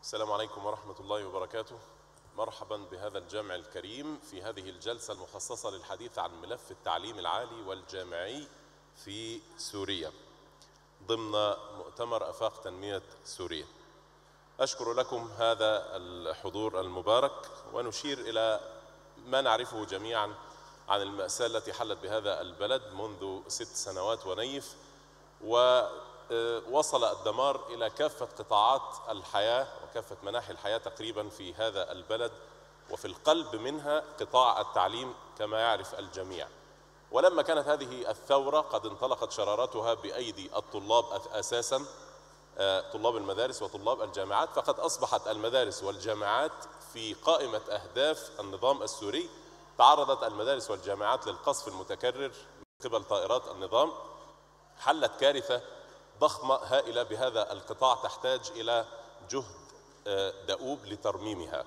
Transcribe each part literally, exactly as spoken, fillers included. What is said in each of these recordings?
السلام عليكم ورحمة الله وبركاته. مرحبا بهذا الجمع الكريم في هذه الجلسة المخصصة للحديث عن ملف التعليم العالي والجامعي في سوريا ضمن مؤتمر آفاق تنمية سوريا. أشكر لكم هذا الحضور المبارك، ونشير إلى ما نعرفه جميعا عن المأساة التي حلت بهذا البلد منذ ست سنوات ونيف، ووصل الدمار إلى كافة قطاعات الحياة وكافة مناحي الحياة تقريبا في هذا البلد، وفي القلب منها قطاع التعليم كما يعرف الجميع. ولما كانت هذه الثورة قد انطلقت شرارتها بأيدي الطلاب أساسا، طلاب المدارس وطلاب الجامعات، فقد أصبحت المدارس والجامعات في قائمة أهداف النظام السوري. تعرضت المدارس والجامعات للقصف المتكرر من قبل طائرات النظام. حلت كارثة ضخمة هائلة بهذا القطاع تحتاج إلى جهد دؤوب لترميمها.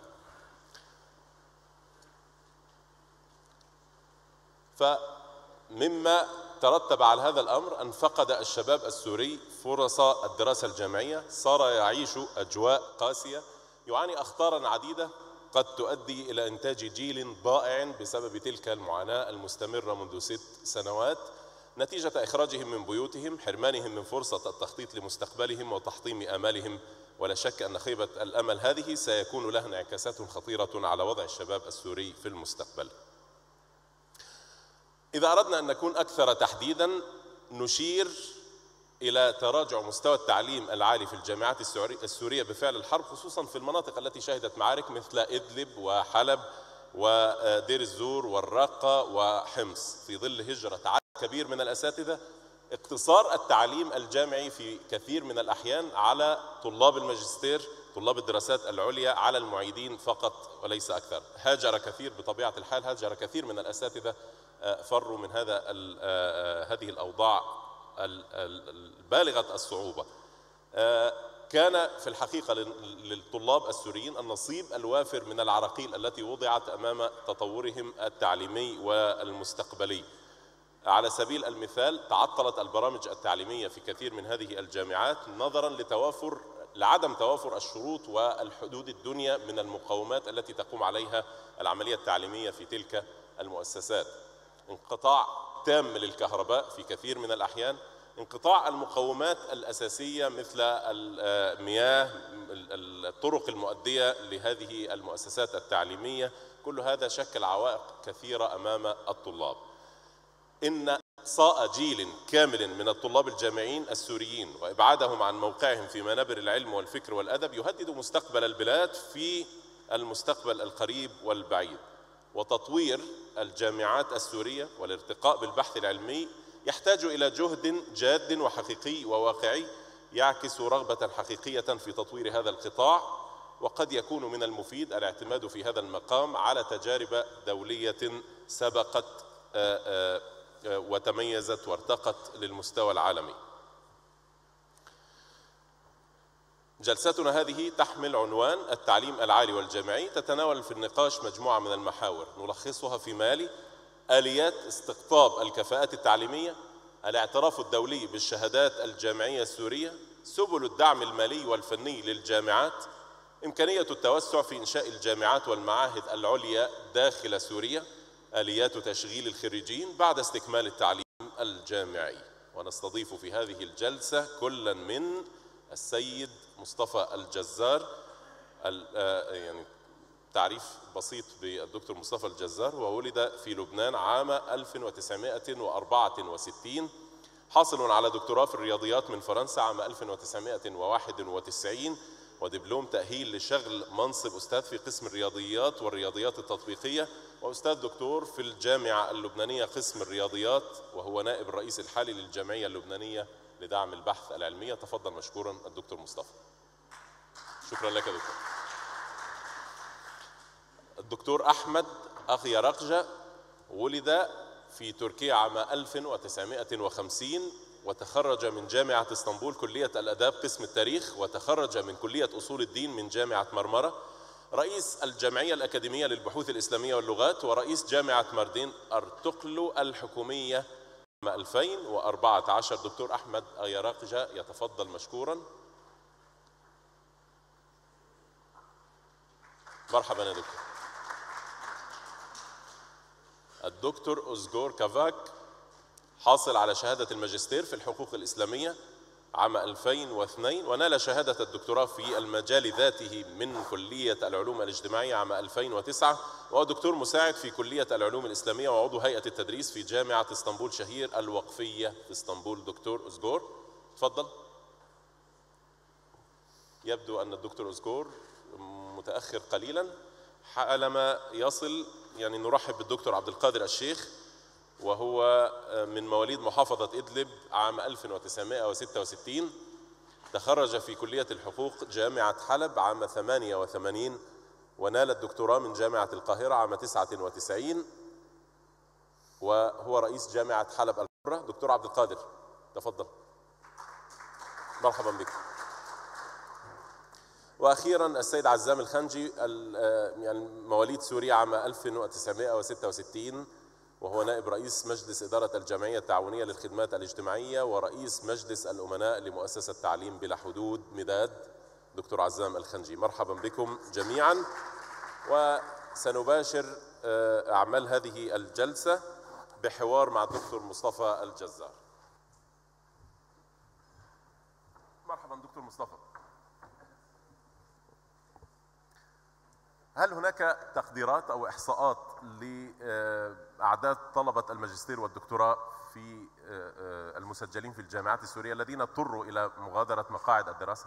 فمما ترتب على هذا الأمر أن فقد الشباب السوري فرص الدراسة الجامعية، صار يعيش أجواء قاسية، يعاني أخطارا عديدة قد تؤدي إلى إنتاج جيل ضائع بسبب تلك المعاناة المستمرة منذ ست سنوات، نتيجة إخراجهم من بيوتهم، حرمانهم من فرصة التخطيط لمستقبلهم وتحطيم آمالهم. ولا شك أن خيبة الأمل هذه سيكون لها انعكاسات خطيرة على وضع الشباب السوري في المستقبل. إذا أردنا أن نكون أكثر تحديدا، نشير إلى تراجع مستوى التعليم العالي في الجامعات السورية بفعل الحرب، خصوصا في المناطق التي شهدت معارك مثل إدلب وحلب ودير الزور والراقة وحمص، في ظل هجرة عدد كبير من الأساتذة. اقتصار التعليم الجامعي في كثير من الأحيان على طلاب الماجستير، طلاب الدراسات العليا، على المعيدين فقط وليس أكثر. هاجر كثير بطبيعة الحال، هاجر كثير من الأساتذة، فروا من هذا هذه الأوضاع البالغة الصعوبة. كان في الحقيقة للطلاب السوريين النصيب الوافر من العراقيل التي وضعت أمام تطورهم التعليمي والمستقبلي. على سبيل المثال، تعطلت البرامج التعليمية في كثير من هذه الجامعات نظرا لتوافر لعدم توافر الشروط والحدود الدنيا من المقومات التي تقوم عليها العملية التعليمية في تلك المؤسسات. انقطاع تام للكهرباء في كثير من الأحيان، انقطاع المقومات الأساسية مثل المياه، الطرق المؤدية لهذه المؤسسات التعليمية، كل هذا شكل عوائق كثيرة أمام الطلاب. إن صاء جيل كامل من الطلاب الجامعيين السوريين وإبعادهم عن موقعهم في منابر العلم والفكر والأدب يهدد مستقبل البلاد في المستقبل القريب والبعيد. وتطوير الجامعات السورية والارتقاء بالبحث العلمي يحتاج إلى جهد جاد وحقيقي وواقعي يعكس رغبة حقيقية في تطوير هذا القطاع. وقد يكون من المفيد الاعتماد في هذا المقام على تجارب دولية سبقت وتميزت وارتقت للمستوى العالمي. جلستنا هذه تحمل عنوان التعليم العالي والجامعي، تتناول في النقاش مجموعة من المحاور نلخصها فيما يلي: آليات استقطاب الكفاءات التعليمية، الاعتراف الدولي بالشهادات الجامعية السورية، سبل الدعم المالي والفني للجامعات، إمكانية التوسع في إنشاء الجامعات والمعاهد العليا داخل سوريا، آليات تشغيل الخريجين بعد استكمال التعليم الجامعي. ونستضيف في هذه الجلسة كلا من السيد مصطفى الجزار. يعني تعريف بسيط بالدكتور مصطفى الجزار: وولد في لبنان عام ألف وتسعمائة وأربعة وستين، حاصل على دكتوراه في الرياضيات من فرنسا عام ألف وتسعمائة وواحد وتسعين، ودبلوم تأهيل لشغل منصب أستاذ في قسم الرياضيات والرياضيات التطبيقية، وأستاذ دكتور في الجامعة اللبنانية قسم الرياضيات، وهو نائب الرئيس الحالي للجمعية اللبنانية لدعم البحث العلمي. تفضل مشكورا الدكتور مصطفى. شكرا لك يا دكتور. الدكتور أحمد أغيرقجة ولد في تركيا عام ألف وتسعمائة وخمسين، وتخرج من جامعة اسطنبول كلية الآداب قسم التاريخ، وتخرج من كلية أصول الدين من جامعة مرمرة، رئيس الجمعية الأكاديمية للبحوث الإسلامية واللغات، ورئيس جامعة ماردين أرطغرل الحكومية عام ألفين وأربعة عشر. دكتور أحمد أغيرقجة يتفضل مشكورا. مرحبا يا دكتور. الدكتور أوزغور كافاك حاصل على شهادة الماجستير في الحقوق الإسلامية عام ألفين واثنين، ونال شهادة الدكتوراه في المجال ذاته من كلية العلوم الاجتماعية عام ألفين وتسعة، وهو دكتور مساعد في كلية العلوم الإسلامية وعضو هيئة التدريس في جامعة اسطنبول شهير الوقفية في اسطنبول. دكتور أوزغور تفضل. يبدو أن الدكتور أوزغور متأخر قليلا، حالما يصل يعني نرحب بالدكتور عبد القادر الشيخ، وهو من مواليد محافظة إدلب عام ألف وتسعمائة وستة وستين، تخرج في كلية الحقوق جامعة حلب عام ثمانية وثمانين، ونال الدكتوراه من جامعة القاهرة عام تسعة وتسعين، وهو رئيس جامعة حلب الحرة. دكتور عبد القادر تفضل. مرحبا بك. وأخيرا السيد عزام الخنجي، يعني مواليد سوريا عام ألف وتسعمائة وستة وستين، وهو نائب رئيس مجلس إدارة الجمعية التعاونية للخدمات الاجتماعية ورئيس مجلس الأمناء لمؤسسة تعليم بلا حدود مداد. دكتور عزام الخنجي، مرحبا بكم جميعا. وسنباشر أعمال هذه الجلسة بحوار مع الدكتور مصطفى الجزار. مرحبا دكتور مصطفى. هل هناك تقديرات أو إحصاءات لأعداد طلبة الماجستير والدكتوراه في المسجلين في الجامعات السورية الذين اضطروا إلى مغادرة مقاعد الدراسة؟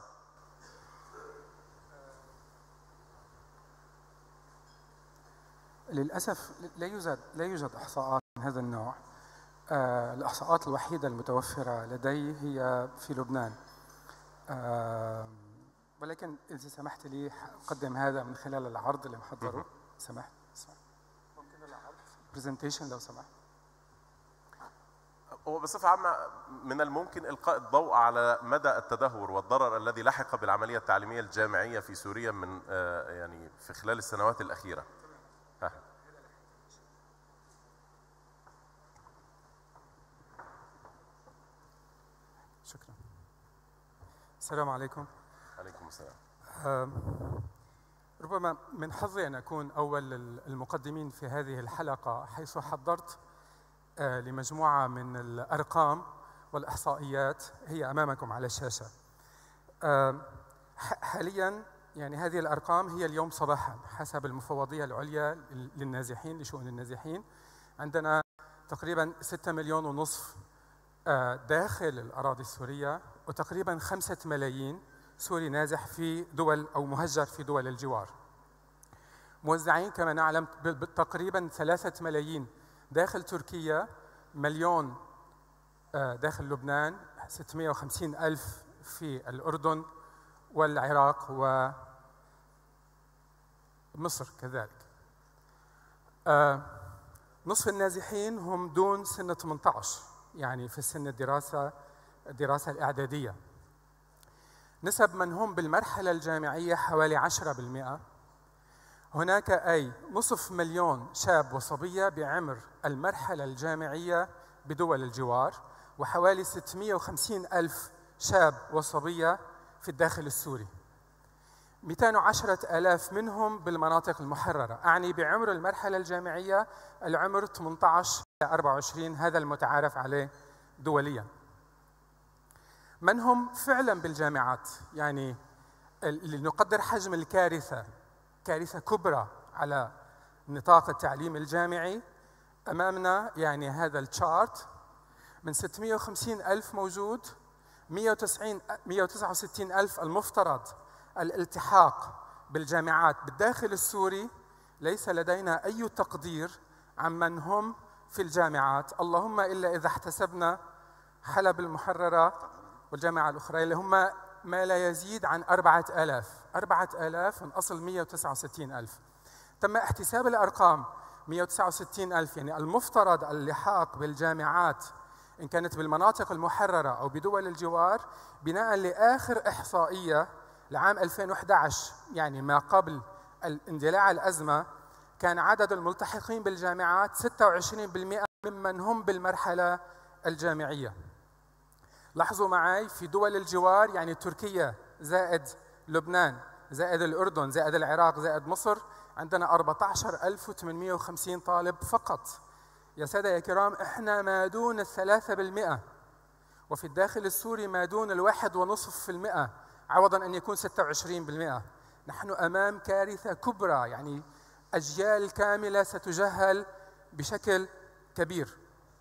للأسف لا يوجد لا يوجد إحصاءات من هذا النوع. الإحصاءات الوحيدة المتوفرة لدي هي في لبنان، ولكن إذا سمحت لي أقدم هذا من خلال العرض اللي محضره. سمحت ممكن العرض برزنتيشن لو سمحت. هو بصفة عامة من الممكن إلقاء الضوء على مدى التدهور والضرر الذي لحق بالعملية التعليمية الجامعية في سوريا من يعني في خلال السنوات الأخيرة. ها. شكرا. السلام عليكم. عليكم السلام. ربما من حظي أن أكون أول المقدمين في هذه الحلقة، حيث حضرت لمجموعة من الأرقام والإحصائيات هي أمامكم على الشاشة. حالياً يعني هذه الأرقام هي اليوم صباحاً حسب المفوضية العليا للنازحين لشؤون النازحين. عندنا تقريباً ستة مليون ونصف داخل الأراضي السورية، وتقريباً خمسة ملايين سوري نازح في دول أو مهجر في دول الجوار. موزعين كما نعلم تقريباً ثلاثة ملايين داخل تركيا، مليون داخل لبنان، ستمائة وخمسين ألف في الأردن والعراق ومصر كذلك. نصف النازحين هم دون سن ثمانية عشر، يعني في سن الدراسة الدراسة الإعدادية. نسب من هم بالمرحلة الجامعية حوالي عشرة بالمئة. هناك أي نصف مليون شاب وصبية بعمر المرحلة الجامعية بدول الجوار، وحوالي ستمائة وخمسين ألف شاب وصبية في الداخل السوري. مئتين وعشرة آلاف منهم بالمناطق المحررة، أعني بعمر المرحلة الجامعية العمر ثمانية عشر إلى أربعة وعشرين، هذا المتعارف عليه دولياً. من هم فعلاً بالجامعات، يعني لنقدر حجم الكارثة، كارثة كبرى على نطاق التعليم الجامعي. أمامنا يعني هذا التشارت، من ستمائة وخمسين ألف موجود، مئة وتسعة وستين ألف المفترض الالتحاق بالجامعات بالداخل السوري. ليس لدينا أي تقدير عمن هم في الجامعات، اللهم إلا إذا احتسبنا حلب المحررة والجامعة الأخرى اللي هم ما لا يزيد عن أربعة آلاف أربعة آلاف من أصل مئة وتسعة وستين ألف. تم احتساب الأرقام مئة وتسعة وستين ألف، يعني المفترض اللحاق بالجامعات إن كانت بالمناطق المحررة أو بدول الجوار، بناء لآخر إحصائية لعام ألفين وأحد عشر، يعني ما قبل اندلاع الأزمة، كان عدد الملتحقين بالجامعات ستة وعشرين بالمئة ممن هم بالمرحلة الجامعية. لاحظوا معي في دول الجوار، يعني تركيا زائد لبنان زائد الأردن زائد العراق زائد مصر عندنا أربعة عشر ألف وثمانمئة وخمسين طالب فقط. يا سادة يا كرام، إحنا ما دون الثلاثة بالمئة، وفي الداخل السوري ما دون الواحد ونصف في المئة، عوضاً أن يكون ستة وعشرين بالمئة. نحن أمام كارثة كبرى، يعني أجيال كاملة ستجهل بشكل كبير.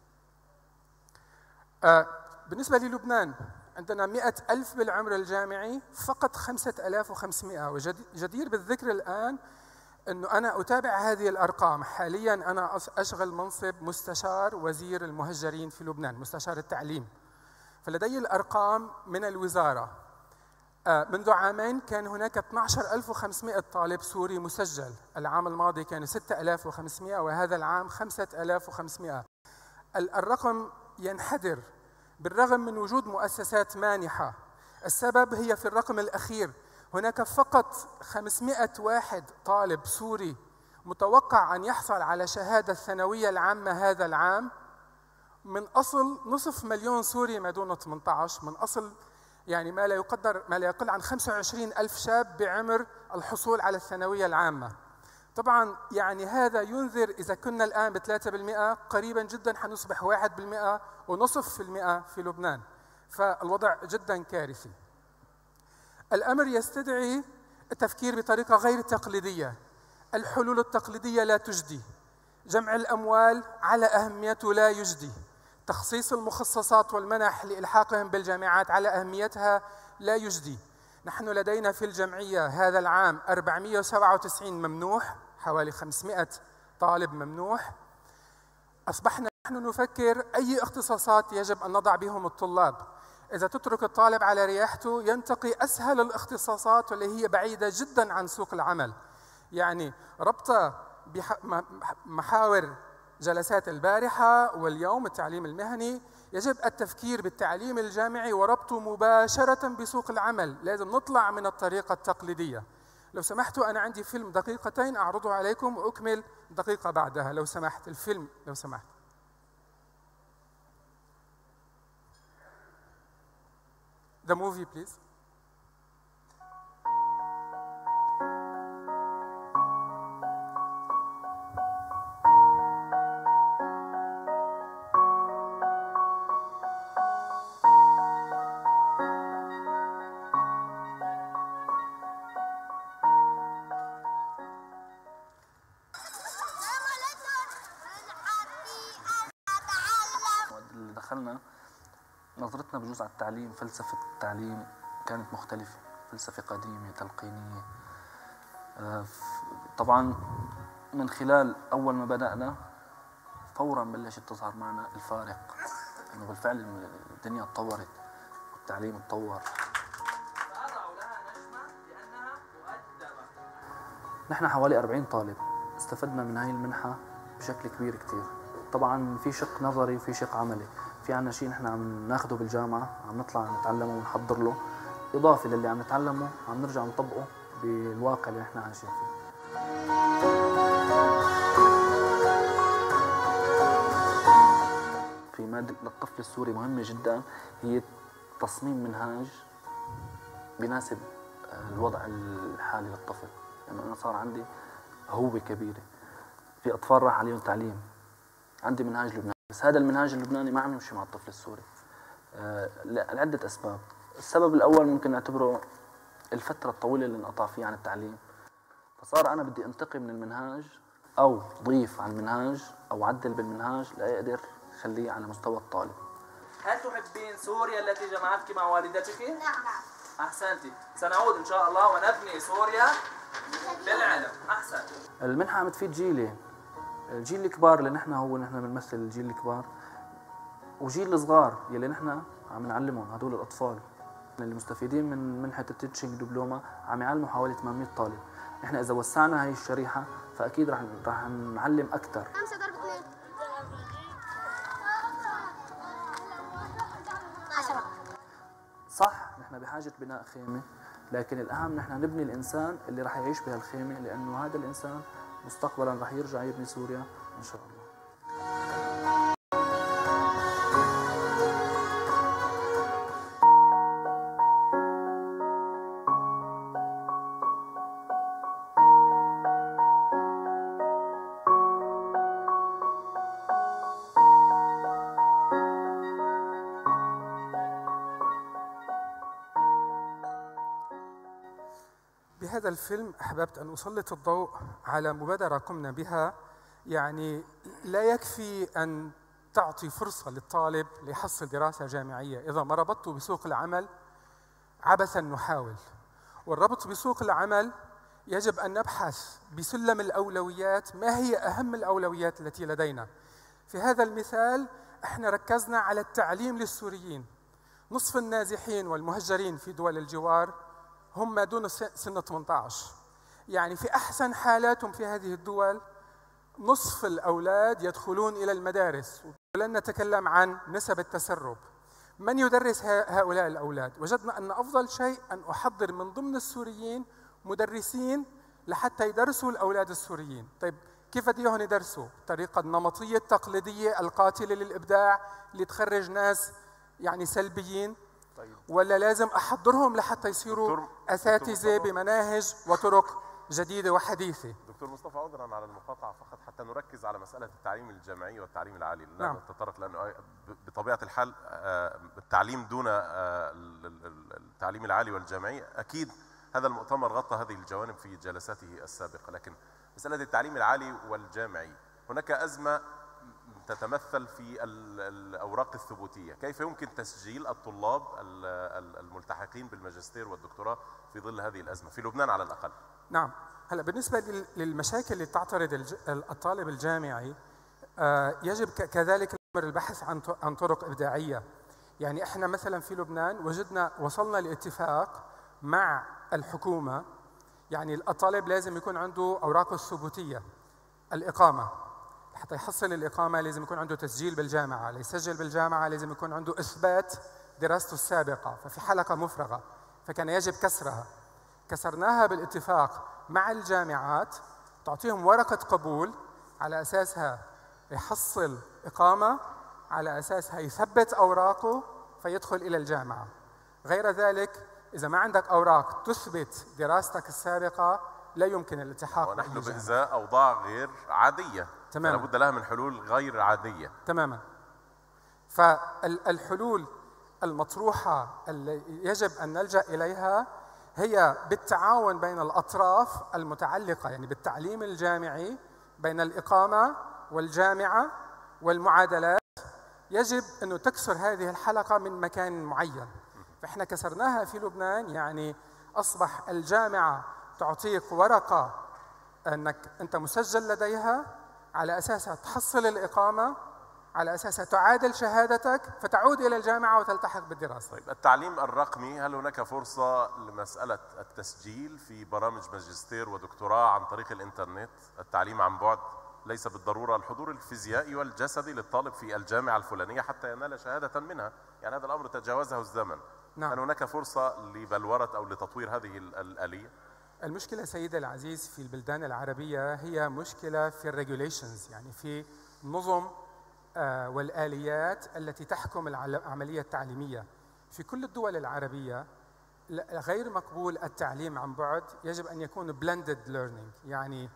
آه بالنسبة للبنان عندنا مئة ألف بالعمر الجامعي، فقط خمسة آلاف وخمسمئة. وجدير بالذكر الآن أنه أنا أتابع هذه الأرقام. حالياً أنا أشغل منصب مستشار وزير المهجرين في لبنان، مستشار التعليم. فلدي الأرقام من الوزارة. منذ عامين كان هناك اثني عشر ألف وخمسمئة طالب سوري مسجل، العام الماضي كان ستة آلاف وخمسمئة، وهذا العام خمسة آلاف وخمسمئة. الرقم ينحدر بالرغم من وجود مؤسسات مانحة. السبب هي في الرقم الأخير، هناك فقط خمسمئة واحد طالب سوري متوقع أن يحصل على شهادة الثانوية العامة هذا العام، من أصل نصف مليون سوري ما دون ثمانية عشر، من أصل يعني ما لا يقدر ما لا يقل عن خمسة وعشرين ألف شاب بعمر الحصول على الثانوية العامة. طبعا يعني هذا ينذر، إذا كنا الآن بثلاثة بالمئة قريبا جدا حنصبح واحد بالمئة ونصف في المئة في لبنان. فالوضع جدا كارثي. الأمر يستدعي التفكير بطريقة غير تقليدية. الحلول التقليدية لا تجدي، جمع الأموال على أهميته لا يجدي، تخصيص المخصصات والمنح لإلحاقهم بالجامعات على أهميتها لا يجدي. نحن لدينا في الجمعية هذا العام أربعمئة وسبعة وتسعين ممنوح، حوالي خمسمئة طالب ممنوح. أصبحنا نحن نفكر أي اختصاصات يجب أن نضع بهم الطلاب. إذا تترك الطالب على رياحته ينتقي أسهل الاختصاصات واللي هي بعيدة جدا عن سوق العمل. يعني ربط محاور جلسات البارحة واليوم التعليم المهني، يجب التفكير بالتعليم الجامعي وربطه مباشرة بسوق العمل. لازم نطلع من الطريقة التقليدية. لو سمحتوا أنا عندي فيلم دقيقتين أعرضه عليكم وأكمل دقيقة بعدها لو سمحت. الفيلم لو سمحت. The movie please. دخلنا نظرتنا بجوز على التعليم، فلسفة التعليم كانت مختلفة، فلسفة قديمة تلقينية. طبعا من خلال أول ما بدأنا فورا بلشت تظهر معنا الفارق، إنه بالفعل الدنيا تطورت والتعليم تطور. نحن حوالي أربعين طالب استفدنا من هاي المنحة بشكل كبير كتير. طبعا في شق نظري وفي شق عملي. في عنا شيء نحن عم ناخده بالجامعة عم نطلع نتعلمه ونحضر له، إضافة للي عم نتعلمه عم نرجع نطبقه بالواقع اللي نحن عايشين فيه. في مادة للطفل السوري مهمة جدا، هي تصميم منهاج بيناسب الوضع الحالي للطفل. لأنه أنا صار عندي هوبة كبيرة، في أطفال راح عليهم تعليم، عندي منهاج لبناني، بس هذا المنهاج اللبناني ما عم يمشي مع الطفل السوري آه لعدة أسباب. السبب الأول ممكن نعتبره الفترة الطويلة اللي انقطع فيها عن التعليم، فصار أنا بدي أنتقي من المنهاج أو ضيف على المنهاج أو عدل بالمنهاج لأقدر أخليه على مستوى الطالب. هل تحبين سوريا التي جمعتك مع والدتك؟ نعم. أحسنتي، سنعود إن شاء الله ونبني سوريا بالعلم. أحسن. المنحة عم تفيد جيلي، الجيل الكبار اللي نحن هو نحن بنمثل الجيل الكبار، وجيل الصغار يلي نحن عم نعلمهم، هدول الأطفال اللي مستفيدين من منحة التيتشنج دبلومة عم يعلموا حوالي ثمانمئة طالب. نحن إذا وسعنا هاي الشريحة فأكيد رح رح نعلم أكثر. خمسة ضرب اثنين. عشرة. صح نحن بحاجة بناء خيمة، لكن الأهم نحن نبني الإنسان اللي رح يعيش بهالخيمة، لأنه هذا الإنسان مستقبلا رح يرجع يبني سوريا إن شاء الله. بهذا الفيلم أحببت أن أسلط الضوء على مبادرة قمنا بها. يعني لا يكفي أن تعطي فرصة للطالب ليحصل دراسة جامعية، إذا ما ربطته بسوق العمل عبثا نحاول. والربط بسوق العمل يجب أن نبحث بسلم الأولويات ما هي أهم الأولويات التي لدينا. في هذا المثال احنا ركزنا على التعليم للسوريين. نصف النازحين والمهجرين في دول الجوار هم ما دون سن ثمانية عشر، يعني في أحسن حالاتهم في هذه الدول نصف الأولاد يدخلون إلى المدارس. ولن نتكلم عن نسب التسرب. من يدرس هؤلاء الأولاد؟ وجدنا أن أفضل شيء أن أحضر من ضمن السوريين مدرسين لحتى يدرسوا الأولاد السوريين. طيب كيف بديهم يدرسوا؟ الطريقة النمطية التقليدية القاتلة للإبداع اللي تخرج ناس يعني سلبيين؟ طيب. ولا لازم أحضرهم لحتى يصيروا أساتذة بمناهج وطرق جديدة وحديثة؟ دكتور مصطفى، عذرا على المقاطعة فقط حتى نركز على مسألة التعليم الجامعي والتعليم العالي. لا نعم. نتطرق لأنه بطبيعة الحال التعليم دون التعليم العالي والجامعي أكيد هذا المؤتمر غطى هذه الجوانب في جلساته السابقة، لكن مسألة التعليم العالي والجامعي هناك أزمة تتمثل في الأوراق الثبوتية. كيف يمكن تسجيل الطلاب الملتحقين بالماجستير والدكتوراه في ظل هذه الأزمة في لبنان على الأقل؟ نعم. هلا بالنسبة للمشاكل اللي تعترض الطالب الجامعي يجب كذلك الأمر البحث عن عن طرق إبداعية. يعني احنا مثلا في لبنان وجدنا وصلنا لاتفاق مع الحكومة. يعني الطالب لازم يكون عنده أوراقه الثبوتية، الإقامة. حتى يحصل الإقامة لازم يكون عنده تسجيل بالجامعة، ليسجل بالجامعة لازم يكون عنده إثبات دراسته السابقة. ففي حلقة مفرغة فكان يجب كسرها. كسرناها بالاتفاق مع الجامعات، تعطيهم ورقة قبول على أساسها يحصل إقامة، على أساسها يثبت أوراقه فيدخل إلى الجامعة. غير ذلك إذا ما عندك أوراق تثبت دراستك السابقة لا يمكن الالتحاق. ونحن بإزاء أوضاع غير عادية، تماما. لابد لها من حلول غير عادية. تماما. فالحلول المطروحة اللي يجب أن نلجأ إليها هي بالتعاون بين الأطراف المتعلقة، يعني بالتعليم الجامعي، بين الإقامة والجامعة والمعادلات. يجب أنه تكسر هذه الحلقة من مكان معين. فإحنا كسرناها في لبنان، يعني أصبح الجامعة تعطيك ورقة أنك أنت مسجل لديها، على أساسها تحصل الإقامة، على أساسها تعادل شهادتك فتعود إلى الجامعة وتلتحق بالدراسة. طيب التعليم الرقمي، هل هناك فرصة لمسألة التسجيل في برامج ماجستير ودكتوراه عن طريق الإنترنت؟ التعليم عن بعد ليس بالضرورة الحضور الفيزيائي والجسدي للطالب في الجامعة الفلانية حتى ينال شهادة منها، يعني هذا الأمر تجاوزه الزمن. نعم. هل هناك فرصة لبلورة أو لتطوير هذه الآلية؟ المشكلة سيدي العزيز في البلدان العربية هي مشكلة في الريجوليشنز، يعني في نظم والآليات التي تحكم العملية التعليمية. في كل الدول العربية غير مقبول التعليم عن بعد، يجب أن يكون blended learning. يعني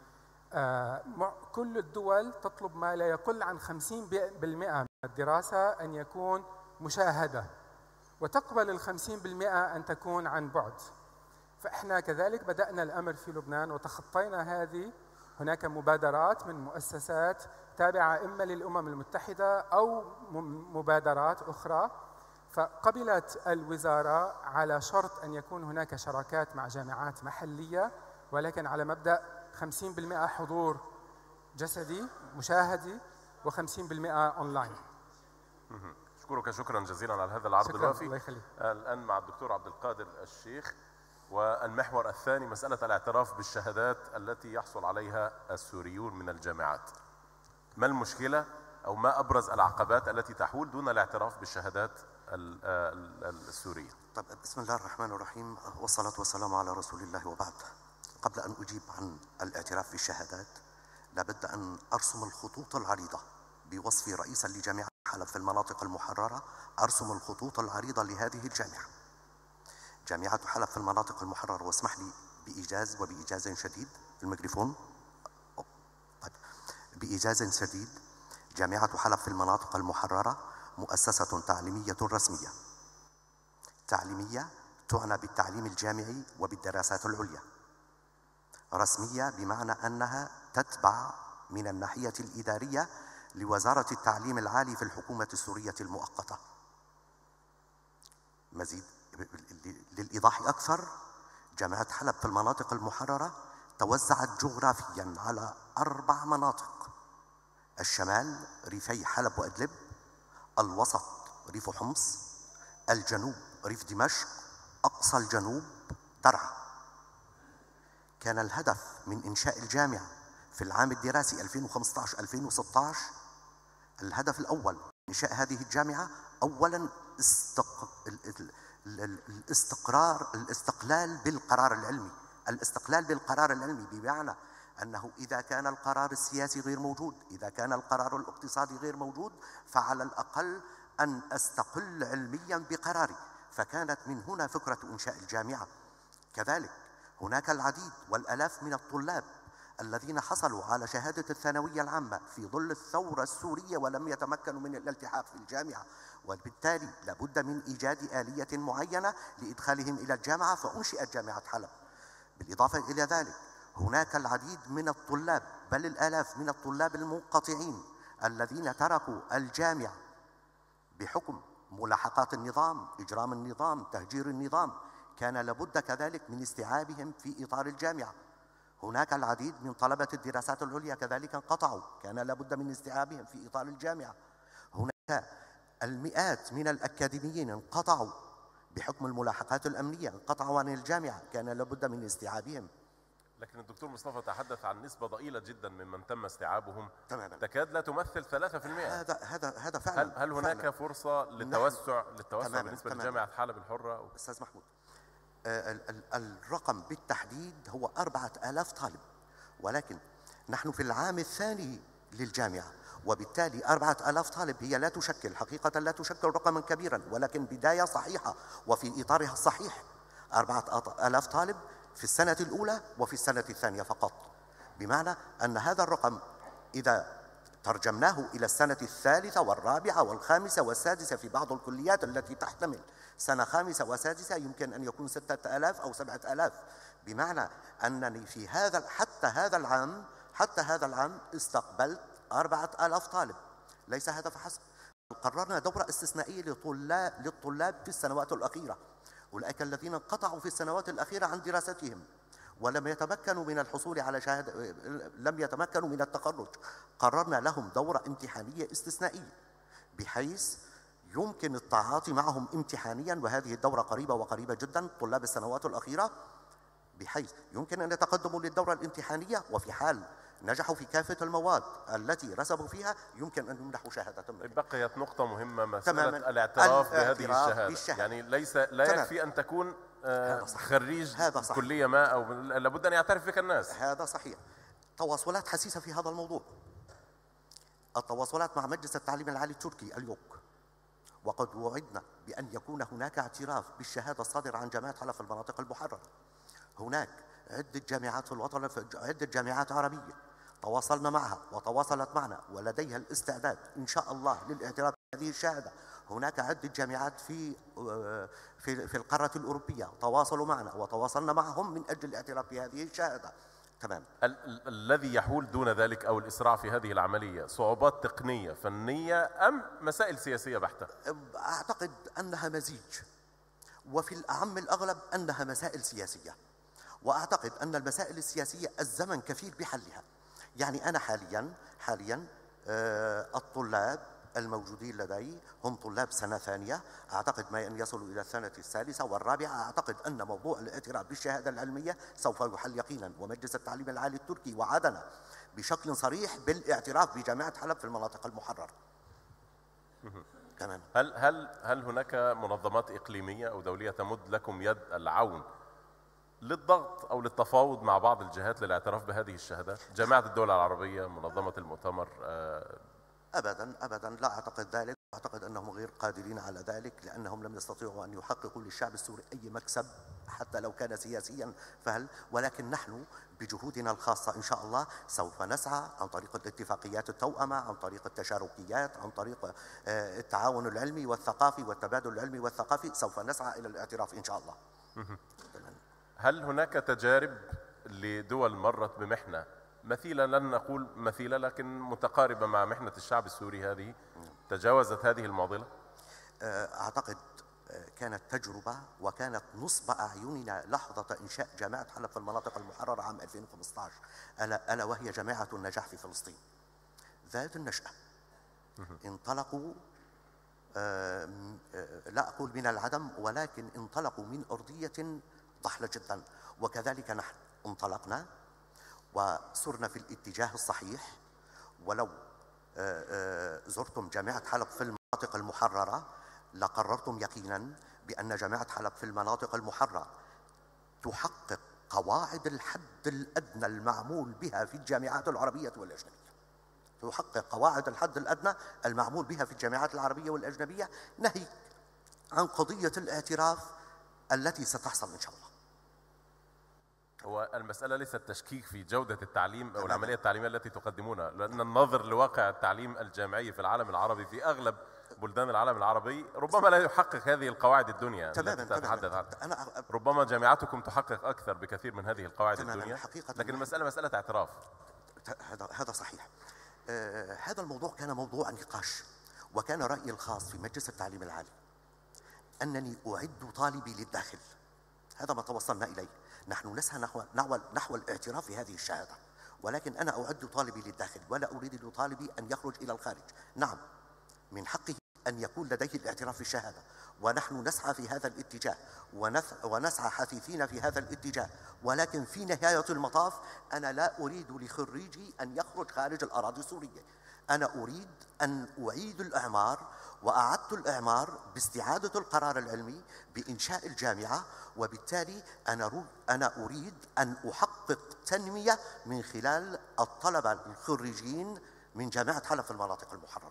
كل الدول تطلب ما لا يقل عن خمسين بالمئة من الدراسة أن يكون مشاهدة، وتقبل الخمسين بالمئة أن تكون عن بعد. فإحنا كذلك بدأنا الأمر في لبنان وتخطينا هذه. هناك مبادرات من مؤسسات تابعة إما للأمم المتحدة أو مبادرات أخرى، فقبلت الوزارة على شرط أن يكون هناك شراكات مع جامعات محلية، ولكن على مبدأ خمسين بالمئة حضور جسدي مشاهدي وخمسين بالمئة أونلاين. أشكرك شكرا جزيلا على هذا العرض الوافي. الله يخليك. الآن مع الدكتور عبد القادر الشيخ، والمحور الثاني مسألة الاعتراف بالشهادات التي يحصل عليها السوريون من الجامعات. ما المشكلة أو ما أبرز العقبات التي تحول دون الاعتراف بالشهادات السورية؟ طيب، بسم الله الرحمن الرحيم، والصلاة والسلام على رسول الله، وبعد. قبل أن أجيب عن الاعتراف بالشهادات لابد أن أرسم الخطوط العريضة بوصفي رئيسا لجامعة حلب في المناطق المحررة. أرسم الخطوط العريضة لهذه الجامعة. جامعة حلب في المناطق المحررة، واسمح لي بإيجاز وبإيجاز شديد الميكروفون. طيب، بإيجاز شديد، جامعة حلب في المناطق المحررة مؤسسة تعليمية رسمية، تعليمية تعنى بالتعليم الجامعي وبالدراسات العليا. رسمية بمعنى أنها تتبع من الناحية الإدارية لوزارة التعليم العالي في الحكومة السورية المؤقتة. مزيد للإيضاح أكثر، جامعة حلب في المناطق المحررة توزعت جغرافياً على أربع مناطق: الشمال ريفي حلب وإدلب، الوسط ريف حمص، الجنوب ريف دمشق، أقصى الجنوب درعا. كان الهدف من إنشاء الجامعة في العام الدراسي ألفين وخمسة عشر ألفين وستة عشر، الهدف الأول إنشاء هذه الجامعة أولاً استق... الاستقرار الاستقلال بالقرار العلمي. الاستقلال بالقرار العلمي بمعنى أنه إذا كان القرار السياسي غير موجود، إذا كان القرار الاقتصادي غير موجود، فعلى الأقل أن أستقل علمياً بقراري. فكانت من هنا فكرة إنشاء الجامعة. كذلك هناك العديد والآلاف من الطلاب الذين حصلوا على شهادة الثانوية العامة في ظل الثورة السورية ولم يتمكنوا من الالتحاق في الجامعة، وبالتالي لابد من إيجاد آلية معينة لإدخالهم إلى الجامعة، فأنشئت جامعة حلب. بالإضافة إلى ذلك هناك العديد من الطلاب، بل الآلاف من الطلاب المنقطعين الذين تركوا الجامعة بحكم ملاحقات النظام، إجرام النظام، تهجير النظام، كان لابد كذلك من استيعابهم في إطار الجامعة. هناك العديد من طلبة الدراسات العليا كذلك انقطعوا، كان لابد من استيعابهم في إطار الجامعة. هناك المئات من الأكاديميين انقطعوا بحكم الملاحقات الأمنية، انقطعوا عن الجامعة، كان لابد من استيعابهم. لكن الدكتور مصطفى تحدث عن نسبة ضئيلة جدا ممن تم استيعابهم، تماما، تكاد لا تمثل ثلاثة بالمئة. هذا هذا هذا فعلا. هل هل هناك فعلا. فرصة للتوسع للتوسع تماماً. بالنسبة تماماً. لجامعة حلب الحرة؟ أستاذ محمود، ال ال الرقم بالتحديد هو أربعة آلاف طالب، ولكن نحن في العام الثاني للجامعة، وبالتالي أربعة آلاف طالب هي لا تشكل حقيقة لا تشكل رقما كبيرا، ولكن بداية صحيحة وفي إطارها الصحيح. أربعة آلاف طالب في السنة الأولى وفي السنة الثانية فقط، بمعنى أن هذا الرقم إذا ترجمناه إلى السنة الثالثة والرابعة والخامسة والسادسة في بعض الكليات التي تحتمل سنة خامسة وسادسة يمكن أن يكون ستة آلاف أو سبعة آلاف، بمعنى أنني في هذا حتى هذا العام حتى هذا العام استقبلت أربعة آلاف طالب. ليس هذا فحسب، قررنا دورة استثنائية للطلاب للطلاب في السنوات الأخيرة، أولئك الذين انقطعوا في السنوات الأخيرة عن دراستهم ولم يتمكنوا من الحصول على شهادة، لم يتمكنوا من التخرج، قررنا لهم دورة امتحانية استثنائية بحيث يمكن التعاطي معهم امتحانيا، وهذه الدورة قريبة وقريبة جدا طلاب السنوات الأخيرة، بحيث يمكن أن يتقدموا للدورة الامتحانية، وفي حال نجحوا في كافة المواد التي رسبوا فيها يمكن أن يمنحوا شهادة. بقيت نقطة مهمة، مسألة تماماً. الاعتراف بهذه الاعتراف الشهادة. بالشهادة. يعني ليس لا تمام. يكفي أن تكون آه، هذا صحيح. خريج هذا صحيح. كلية ما، أو لابد أن يعترف بك الناس. هذا صحيح. تواصلات حسيسة في هذا الموضوع، التواصلات مع مجلس التعليم العالي التركي اليوك، وقد وعدنا بأن يكون هناك اعتراف بالشهادة الصادرة عن جامعة حلب في المناطق المحررة. هناك عدة جامعات في الوطن، عدة جامعات عربية تواصلنا معها وتواصلت معنا ولديها الاستعداد إن شاء الله للاعتراف بهذه الشهادة. هناك عدة جامعات في في في القارة الأوروبية تواصلوا معنا وتواصلنا معهم من أجل الاعتراف بهذه الشهادة. تمام. ال ال الذي يحول دون ذلك أو الإسراع في هذه العملية صعوبات تقنية فنية أم مسائل سياسية بحتة؟ أعتقد أنها مزيج، وفي الأعم الأغلب أنها مسائل سياسية، وأعتقد أن المسائل السياسية الزمن كفيل بحلها. يعني أنا حاليا حاليا آه الطلاب الموجودين لدي هم طلاب سنة ثانية، أعتقد ما أن يصلوا إلى السنة الثالثة والرابعة. أعتقد أن موضوع الاعتراف بالشهادة العلمية سوف يحل يقينا، ومجلس التعليم العالي التركي وعدنا بشكل صريح بالاعتراف بجامعة حلب في المناطق المحررة. تمام. هل هل هل هناك منظمات إقليمية أو دولية تمد لكم يد العون للضغط أو للتفاوض مع بعض الجهات للاعتراف بهذه الشهادات؟ جامعة الدول العربية، منظمة المؤتمر؟ آه أبدا أبدا لا أعتقد ذلك. أعتقد أنهم غير قادرين على ذلك، لأنهم لم يستطيعوا أن يحققوا للشعب السوري أي مكسب حتى لو كان سياسيا فهل، ولكن نحن بجهودنا الخاصة إن شاء الله سوف نسعى عن طريق الاتفاقيات التوأمة، عن طريق التشاركيات، عن طريق التعاون العلمي والثقافي والتبادل العلمي والثقافي، سوف نسعى إلى الاعتراف إن شاء الله. هل هناك تجارب لدول مرت بمحنة مثيلة، لن نقول مثيلة لكن متقاربة مع محنة الشعب السوري هذه، تجاوزت هذه المعضلة؟ أعتقد كانت تجربة وكانت نصب أعيننا لحظة إنشاء جامعة حلب في المناطق المحررة عام ألفين وخمسة عشر، ألا, ألا وهي جامعة النجاح في فلسطين ذات النشأة. انطلقوا لا أقول من العدم، ولكن انطلقوا من أرضية ضحلة جدا، وكذلك نحن انطلقنا وصرنا في الاتجاه الصحيح. ولو زرتم جامعة حلب في المناطق المحررة لقررتم يقينا بأن جامعة حلب في المناطق المحررة تحقق قواعد الحد الأدنى المعمول بها في الجامعات العربية والأجنبية، تحقق قواعد الحد الأدنى المعمول بها في الجامعات العربية والأجنبية، ناهيك عن قضية الاعتراف التي ستحصل إن شاء الله. هو المسألة ليست تشكيك في جودة التعليم أو العملية التعليمية التي تقدمونها، لأن النظر لواقع التعليم الجامعي في العالم العربي في أغلب بلدان العالم العربي ربما لا يحقق هذه القواعد الدنيا التي تتحدث عنها. ربما جامعاتكم تحقق أكثر بكثير من هذه القواعد الدنيا، لكن المسألة مسألة اعتراف. هذا هذا صحيح. آه هذا الموضوع كان موضوع نقاش، وكان رأيي الخاص في مجلس التعليم العالي أنني أعد طالبي للداخل. هذا ما توصلنا إليه. نحن نسعى نحو نحو نحو الاعتراف في هذه الشهادة، ولكن أنا أعد طالبي للداخل ولا أريد لطالبي أن يخرج إلى الخارج. نعم، من حقه أن يكون لديه الاعتراف في الشهادة، ونحن نسعى في هذا الاتجاه ونسعى حثيثين في هذا الاتجاه، ولكن في نهاية المطاف أنا لا أريد لخريجي أن يخرج خارج الأراضي السورية. أنا أريد أن أعيد الإعمار، وأعدت الإعمار باستعادة القرار العلمي بإنشاء الجامعة، وبالتالي أنا أنا أريد أن أحقق تنمية من خلال الطلبة الخريجين من جامعة حلب في المناطق المحررة.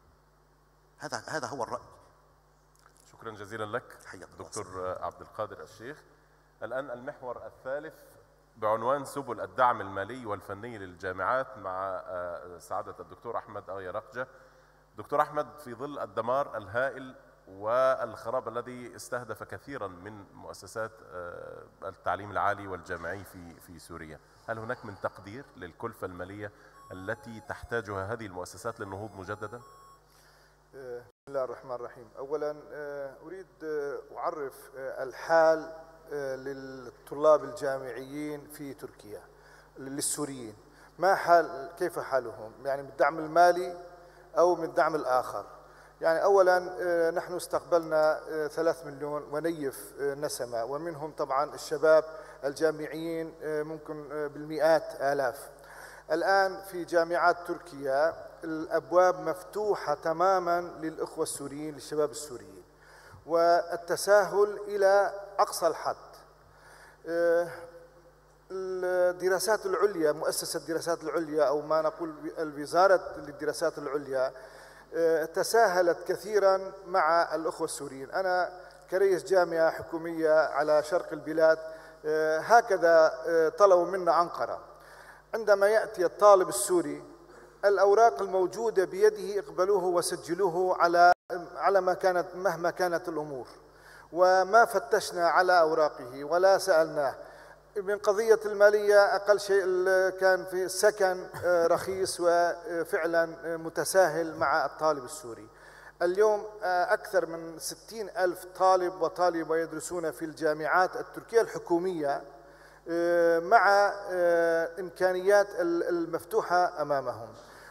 هذا هذا هو الرأي. شكرا جزيلا لك دكتور عبد القادر الشيخ. الآن المحور الثالث بعنوان سبل الدعم المالي والفني للجامعات مع سعادة الدكتور أحمد آية رقجة. دكتور أحمد، في ظل الدمار الهائل والخراب الذي استهدف كثيرا من مؤسسات التعليم العالي والجامعي في في سوريا، هل هناك من تقدير للكلفة المالية التي تحتاجها هذه المؤسسات للنهوض مجددا؟ بسم الله الرحمن الرحيم. أولا أريد أعرف الحال للطلاب الجامعيين في تركيا للسوريين، ما حال كيف حالهم، يعني من الدعم المالي أو من الدعم الآخر. يعني أولا نحن استقبلنا ثلاث مليون ونيف نسمة، ومنهم طبعا الشباب الجامعيين ممكن بالمئات آلاف. الآن في جامعات تركيا الأبواب مفتوحة تماما للإخوة السوريين، للشباب السوريين، والتساهل إلى أقصى الحد. الدراسات العليا، مؤسسة الدراسات العليا أو ما نقول الوزارة للدراسات العليا تساهلت كثيرا مع الأخوة السوريين. أنا كرئيس جامعة حكومية على شرق البلاد هكذا طلبوا منا أنقرة. عندما يأتي الطالب السوري الأوراق الموجودة بيده اقبلوه وسجلوه على على ما كانت مهما كانت الأمور، وما فتشنا على أوراقه ولا سألناه. من قضية المالية أقل شيء كان في السكن رخيص وفعلا متساهل مع الطالب السوري. اليوم أكثر من ستين ألف طالب وطالبة يدرسون في الجامعات التركية الحكومية مع إمكانيات المفتوحة أمامهم،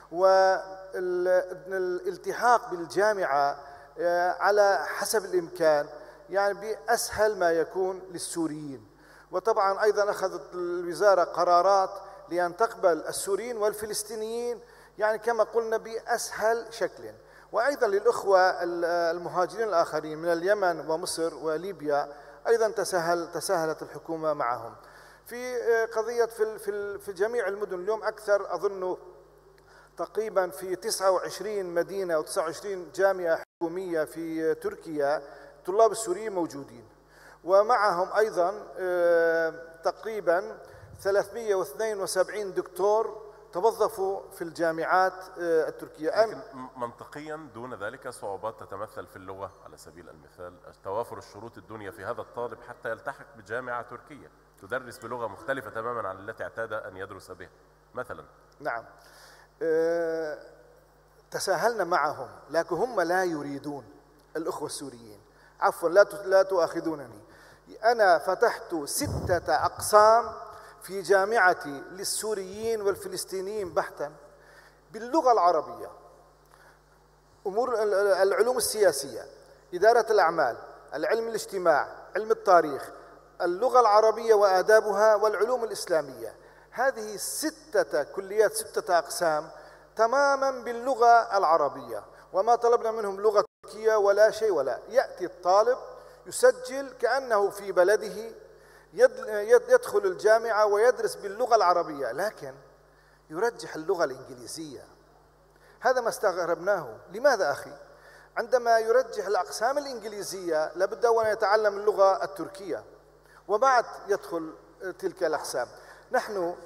والالتحاق بالجامعة على حسب الإمكان يعني بأسهل ما يكون للسوريين. وطبعا أيضا أخذت الوزارة قرارات لأن تقبل السوريين والفلسطينيين يعني كما قلنا بأسهل شكل. وأيضا للأخوة المهاجرين الآخرين من اليمن ومصر وليبيا أيضا تسهل تساهلت الحكومة معهم. في قضية في في جميع المدن اليوم أكثر أظن تقريبا في تسعة وعشرين مدينة وتسعة وعشرين جامعة حكومية في تركيا طلاب السوريين موجودين، ومعهم أيضا تقريبا ثلاثمئة واثنين وسبعين دكتور توظفوا في الجامعات التركية. لكن منطقيا دون ذلك صعوبات تتمثل في اللغة على سبيل المثال، توافر الشروط الدنيا في هذا الطالب حتى يلتحق بجامعة تركية. تدرس بلغة مختلفة تماما عن التي اعتاد أن يدرس بها مثلا. نعم. أه تساهلنا معهم، لكن هم لا يريدون. الأخوة السوريين، عفوا لا لا تؤاخذونني، أنا فتحت ستة أقسام في جامعتي للسوريين والفلسطينيين بحتا باللغة العربية: أمور العلوم السياسية، إدارة الأعمال، العلم الاجتماع، علم التاريخ، اللغة العربية وآدابها، والعلوم الإسلامية. هذه ستة كليات، ستة أقسام تماما باللغة العربية، وما طلبنا منهم لغة تركية ولا شيء. ولا يأتي الطالب يسجل كأنه في بلده، يدخل الجامعة ويدرس باللغة العربية، لكن يرجح اللغة الإنجليزية. هذا ما استغربناه. لماذا أخي؟ عندما يرجح الأقسام الإنجليزية لابد أن يتعلم اللغة التركية وبعد يدخل تلك الأقسام. نحن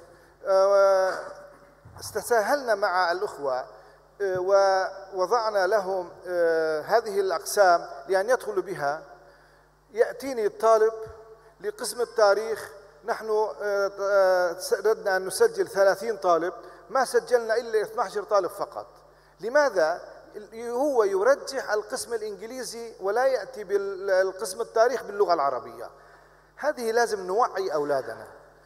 استساهلنا مع الأخوة ووضعنا لهم هذه الأقسام لأن يدخلوا بها. يأتيني الطالب لقسم التاريخ، نحن ردنا أن نسجل ثلاثين طالب، ما سجلنا إلا اثني عشر طالب فقط. لماذا؟ هو يرجح القسم الإنجليزي ولا يأتي بالقسم التاريخ باللغة العربية. هذه لازم نوعي أولادنا.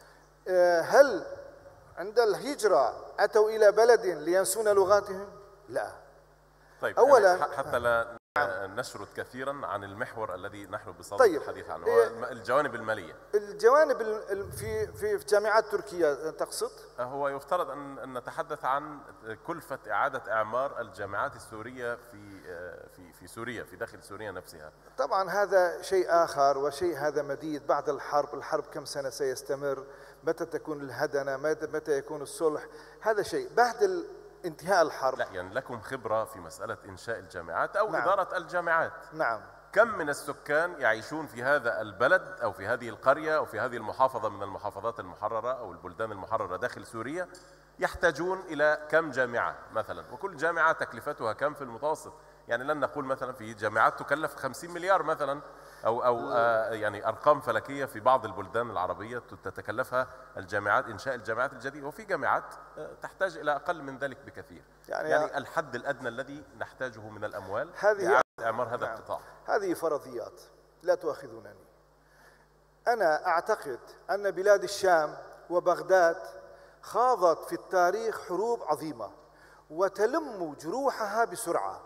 هل عند الهجرة أتوا إلى بلد لينسون لغاتهم؟ لا. طيب أولا يعني حتى لا نشرد كثيرا عن المحور الذي نحن بصدد طيب الحديث عنه، هو الجوانب المالية. الجوانب في في جامعات تركيا تقصد؟ هو يفترض أن أن نتحدث عن كلفة إعادة إعمار الجامعات السورية في في في سوريا، في داخل سوريا نفسها. طبعا هذا شيء آخر، وشيء هذا مديد بعد الحرب. الحرب كم سنة سيستمر؟ متى تكون الهدنة؟ متى يكون الصلح؟ هذا شيء بعد انتهاء الحرب. لا يعني لكم خبرة في مسألة إنشاء الجامعات أو نعم. إدارة الجامعات. نعم. كم من السكان يعيشون في هذا البلد أو في هذه القرية أو في هذه المحافظة من المحافظات المحررة أو البلدان المحررة داخل سوريا يحتاجون إلى كم جامعة مثلا، وكل جامعة تكلفتها كم في المتوسط؟ يعني لن نقول مثلا في جامعات تكلف خمسين مليار مثلا أو أو آه يعني أرقام فلكية. في بعض البلدان العربية تتكلفها الجامعات إنشاء الجامعات الجديدة، وفي جامعات تحتاج إلى أقل من ذلك بكثير. يعني, يعني الحد الأدنى الذي نحتاجه من الأموال هذه إعمار هذا نعم. القطاع. هذه فرضيات، لا تؤاخذونني. أنا أعتقد أن بلاد الشام وبغداد خاضت في التاريخ حروب عظيمة وتلم جروحها بسرعة.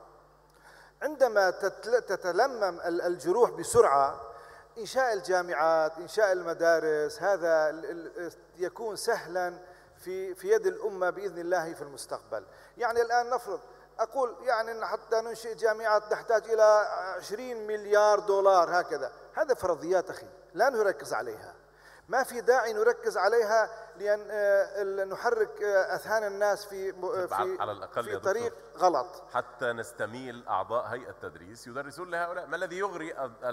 عندما تتلمم الجروح بسرعة، إنشاء الجامعات، إنشاء المدارس، هذا يكون سهلا في في يد الأمة بإذن الله في المستقبل. يعني الآن نفرض أقول يعني حتى ننشئ جامعات نحتاج إلى عشرين مليار دولار هكذا. هذا فرضيات أخي، لا نركز عليها. ما في داعي نركز عليها لأن نحرك أذهان الناس في في, على الأقل في طريق غلط. حتى نستميل أعضاء هيئة التدريس يدرسون لهؤلاء. ما الذي يغري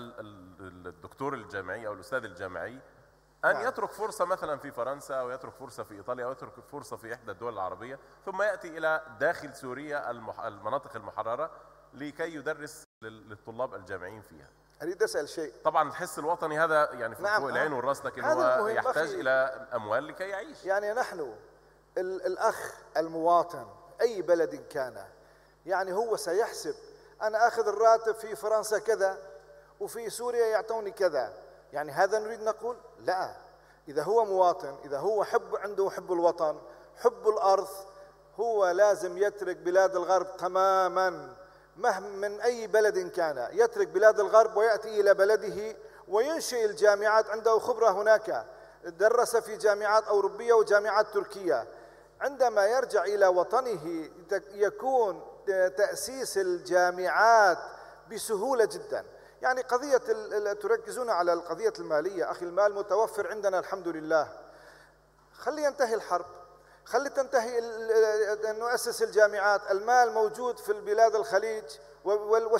الدكتور الجامعي أو الأستاذ الجامعي أن نعم. يترك فرصة مثلا في فرنسا أو يترك فرصة في إيطاليا أو يترك فرصة في إحدى الدول العربية، ثم يأتي إلى داخل سوريا المناطق المحررة لكي يدرس للطلاب الجامعيين فيها؟ أريد أسأل شيء. طبعا الحس الوطني هذا يعني فوق نعم. العين والراس، لكن هو يحتاج إلى أموال لكي يعيش. يعني نحن الأخ المواطن أي بلد كان، يعني هو سيحسب أنا أخذ الراتب في فرنسا كذا وفي سوريا يعطوني كذا. يعني هذا نريد نقول؟ لا. إذا هو مواطن، إذا هو حب عنده حب الوطن، حب الأرض، هو لازم يترك بلاد الغرب تماما مهما من أي بلد كان، يترك بلاد الغرب ويأتي إلى بلده وينشئ الجامعات. عنده خبرة هناك، درس في جامعات أوروبية وجامعات تركية. عندما يرجع إلى وطنه يكون تأسيس الجامعات بسهولة جدا. يعني قضية تركزون على القضية المالية. أخي المال متوفر عندنا الحمد لله. خلي ينتهي الحرب، خلي تنتهي أن نؤسس الجامعات. المال موجود في البلاد الخليج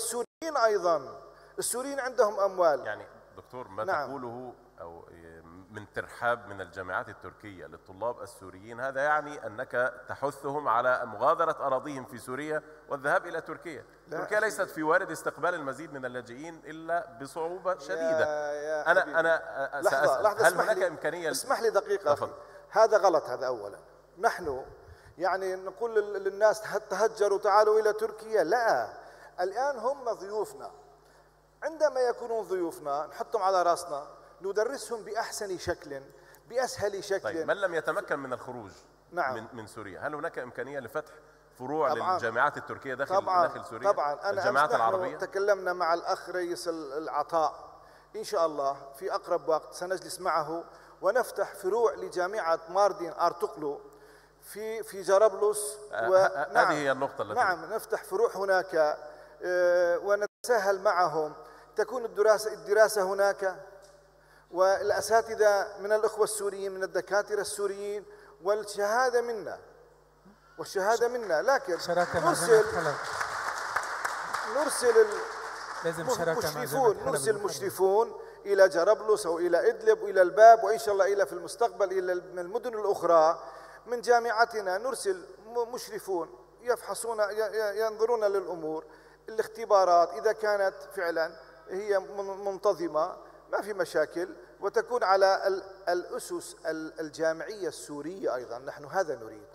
والسوريين أيضا. السوريين عندهم أموال. يعني دكتور ما نعم. تقوله أو من ترحاب من الجامعات التركية للطلاب السوريين، هذا يعني أنك تحثهم على مغادرة أراضيهم في سوريا والذهاب إلى تركيا. تركيا ليست في وارد استقبال المزيد من اللاجئين إلا بصعوبة شديدة. يا يا أنا حبيبي. أنا لحظة سأسأل لحظة هل اسمح هناك لي إمكانية؟ اسمح لي دقيقة أخي. هذا غلط. هذا أولا نحن يعني نقول للناس تهجروا تعالوا إلى تركيا، لا، الآن هم ضيوفنا. عندما يكونون ضيوفنا نحطهم على رأسنا، ندرسهم بأحسن شكل بأسهل شكل. طيب من لم يتمكن من الخروج نعم. من, من سوريا، هل هناك إمكانية لفتح فروع طبعاً. للجامعات التركية داخل طبعاً. داخل سوريا؟ طبعا أنا الجامعات العربية تكلمنا مع الأخ رئيس العطاء، إن شاء الله في أقرب وقت سنجلس معه ونفتح فروع لجامعة ماردين أرطغرل في في جرابلس. و... هذه نعم هي النقطة التي نعم نفتح فروع هناك ونتساهل معهم، تكون الدراسة الدراسة هناك، والأساتذة من الأخوة السوريين من الدكاترة السوريين، والشهادة منا والشهادة منا. لكن نرسل نرسل المشرفون نرسل مشرفون إلى جرابلس أو إلى إدلب وإلى الباب، وإن شاء الله إلى في المستقبل إلى المدن الأخرى من جامعتنا. نرسل مشرفون يفحصون ينظرون للأمور، الاختبارات إذا كانت فعلا هي منتظمة ما في مشاكل، وتكون على الأسس الجامعية السورية أيضا. نحن هذا نريد،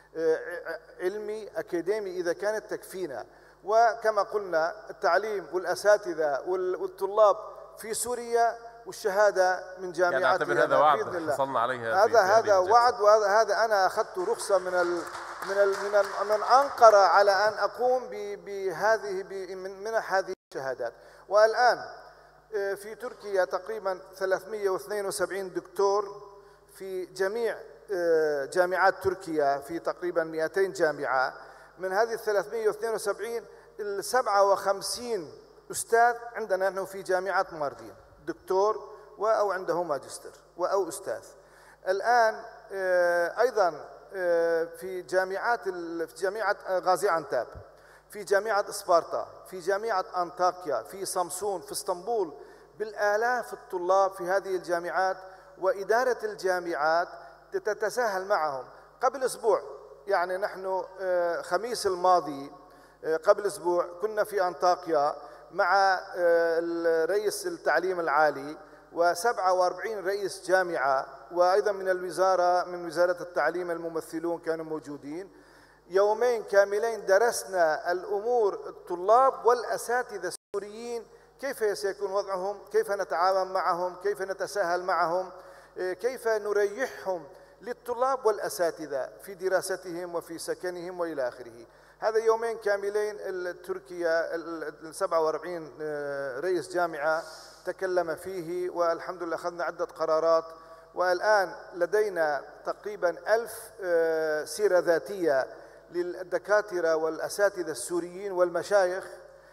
علمي أكاديمي إذا كانت تكفينا. وكما قلنا التعليم والأساتذة والطلاب في سوريا والشهادة من جامعاتنا. يعني هذا وعد حصلنا عليه. هذا هذا وعد، وهذا أنا أخذت رخصة من ال من ال من, ال من أنقرة على أن أقوم بهذه من منح هذه الشهادات. والآن في تركيا تقريبا ثلاثمئة واثنين وسبعين دكتور في جميع جامعات تركيا، في تقريبا مئتين جامعة. من هذه ثلاثمئة واثنين وسبعين سبعة وخمسين أستاذ عندنا نحن في جامعة ماردين، دكتور أو عنده ماجستير أو أستاذ. الآن أيضا في جامعات في جامعة غازي عنتاب، في جامعة إسبارتا، في جامعة أنطاكيا، في سامسون، في اسطنبول، بالآلاف الطلاب في هذه الجامعات، وإدارة الجامعات تتساهل معهم. قبل أسبوع يعني نحن خميس الماضي قبل أسبوع كنا في أنطاكيا مع رئيس التعليم العالي وسبعة وأربعين رئيس جامعة، وأيضا من الوزارة من وزارة التعليم الممثلون كانوا موجودين. يومين كاملين درسنا الأمور، الطلاب والأساتذة السوريين كيف سيكون وضعهم، كيف نتعاون معهم، كيف نتساهل معهم، كيف نريحهم للطلاب والأساتذة في دراستهم وفي سكنهم وإلى آخره. هذا يومين كاملين تركيا ال سبعة وأربعين رئيس جامعة تكلم فيه، والحمد لله أخذنا عدة قرارات. والآن لدينا تقريبا ألف سيرة ذاتية للدكاترة والأساتذة السوريين والمشايخ.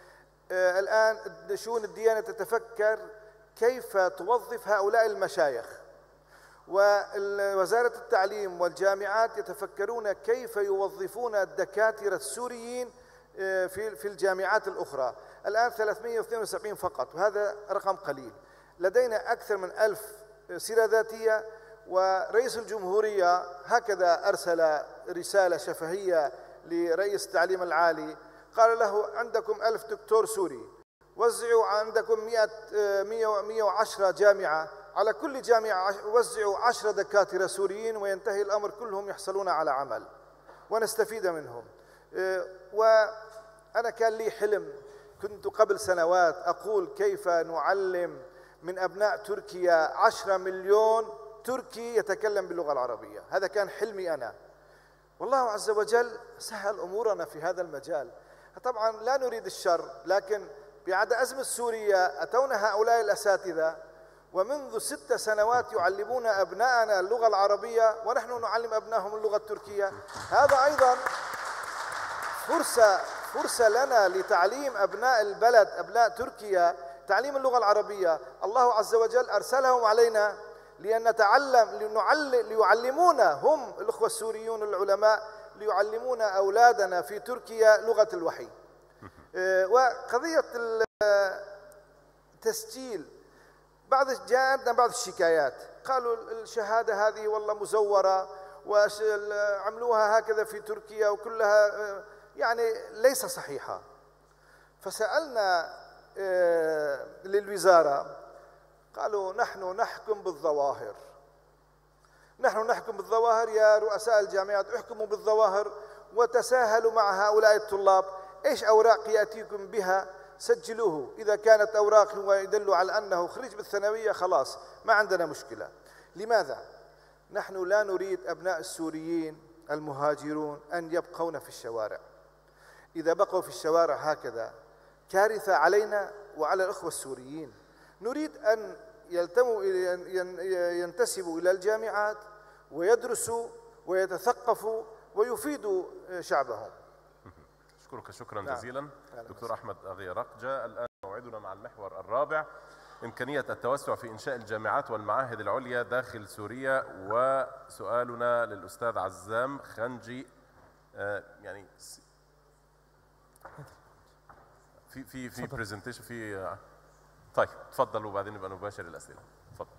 الآن شؤون الديانة تتفكر كيف توظف هؤلاء المشايخ، ووزارة التعليم والجامعات يتفكرون كيف يوظفون الدكاترة السوريين في في الجامعات الأخرى. الآن ثلاثمئة واثنين وسبعين فقط، وهذا رقم قليل. لدينا أكثر من ألف سيرة ذاتية، ورئيس الجمهورية هكذا أرسل رسالة شفهية لرئيس التعليم العالي، قال له عندكم ألف دكتور سوري، وزعوا عندكم مئة وعشرة جامعة، على كل جامعة وزعوا عشرة دكاترة سوريين، وينتهي الأمر كلهم يحصلون على عمل ونستفيد منهم. وأنا كان لي حلم، كنت قبل سنوات أقول كيف نعلم من أبناء تركيا عشرة مليون تركي يتكلم باللغة العربية. هذا كان حلمي أنا، والله عز وجل سهل أمورنا في هذا المجال. طبعا لا نريد الشر، لكن بعد أزمة سوريا أتونا هؤلاء الأساتذة، ومنذ ست سنوات يعلمون أبناءنا اللغة العربية، ونحن نعلم أبنائهم اللغة التركية. هذا أيضا فرصة فرصة لنا لتعليم أبناء البلد، أبناء تركيا، تعليم اللغة العربية. الله عز وجل أرسلهم علينا لأن نتعلم لنعلم ليعلمونا، هم الأخوة السوريون العلماء، ليعلمونا أولادنا في تركيا لغة الوحي. وقضية التسجيل، بعض جاءتنا بعض الشكايات، قالوا الشهادة هذه والله مزورة وعملوها هكذا في تركيا وكلها يعني ليس صحيحة. فسألنا للوزارة قالوا نحن نحكم بالظواهر، نحن نحكم بالظواهر يا رؤساء الجامعات، احكموا بالظواهر وتساهلوا مع هؤلاء الطلاب. ايش اوراق ياتيكم بها سجلوه، اذا كانت اوراق ويدل على انه خريج بالثانويه خلاص ما عندنا مشكله. لماذا؟ نحن لا نريد ابناء السوريين المهاجرون ان يبقون في الشوارع. اذا بقوا في الشوارع هكذا كارثه علينا وعلى الاخوه السوريين. نريد ان يلتموا ينتسبوا الى الجامعات ويدرسوا ويتثقفوا ويفيدوا شعبهم. أشكرك شكرا جزيلا دكتور أحمد أغيرق. جاء الآن موعدنا مع المحور الرابع، إمكانية التوسع في إنشاء الجامعات والمعاهد العليا داخل سوريا، وسؤالنا للأستاذ عزام خنجي. آه يعني في في في برزنتيشن في آه طيب تفضل وبعدين نبقى نباشر الأسئلة. تفضل.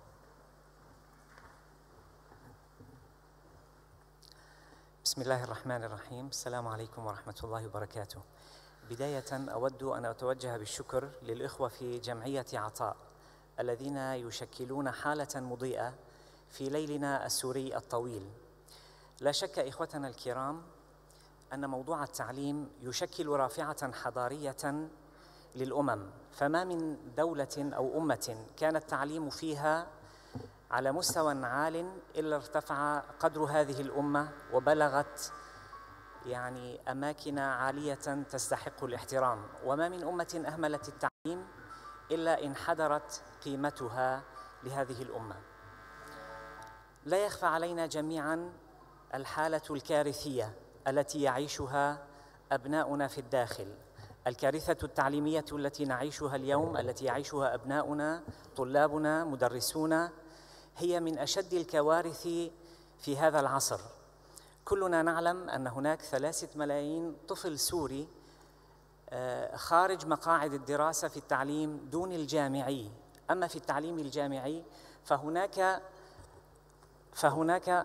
بسم الله الرحمن الرحيم. السلام عليكم ورحمة الله وبركاته. بداية أود أن أتوجه بالشكر للإخوة في جمعية عطاء الذين يشكلون حالة مضيئة في ليلنا السوري الطويل. لا شك إخوتنا الكرام أن موضوع التعليم يشكل رافعة حضارية للأمم، فما من دولة أو أمة كان التعليم فيها على مستوى عال إلا ارتفع قدر هذه الأمة وبلغت يعني أماكن عالية تستحق الاحترام، وما من أمة أهملت التعليم إلا انحدرت قيمتها لهذه الأمة. لا يخفى علينا جميعا الحالة الكارثية التي يعيشها أبناؤنا في الداخل، الكارثة التعليمية التي نعيشها اليوم، التي يعيشها أبناؤنا طلابنا مدرسونا، هي من أشد الكوارث في هذا العصر. كلنا نعلم أن هناك ثلاثة ملايين طفل سوري خارج مقاعد الدراسة في التعليم دون الجامعي. أما في التعليم الجامعي فهناك فهناك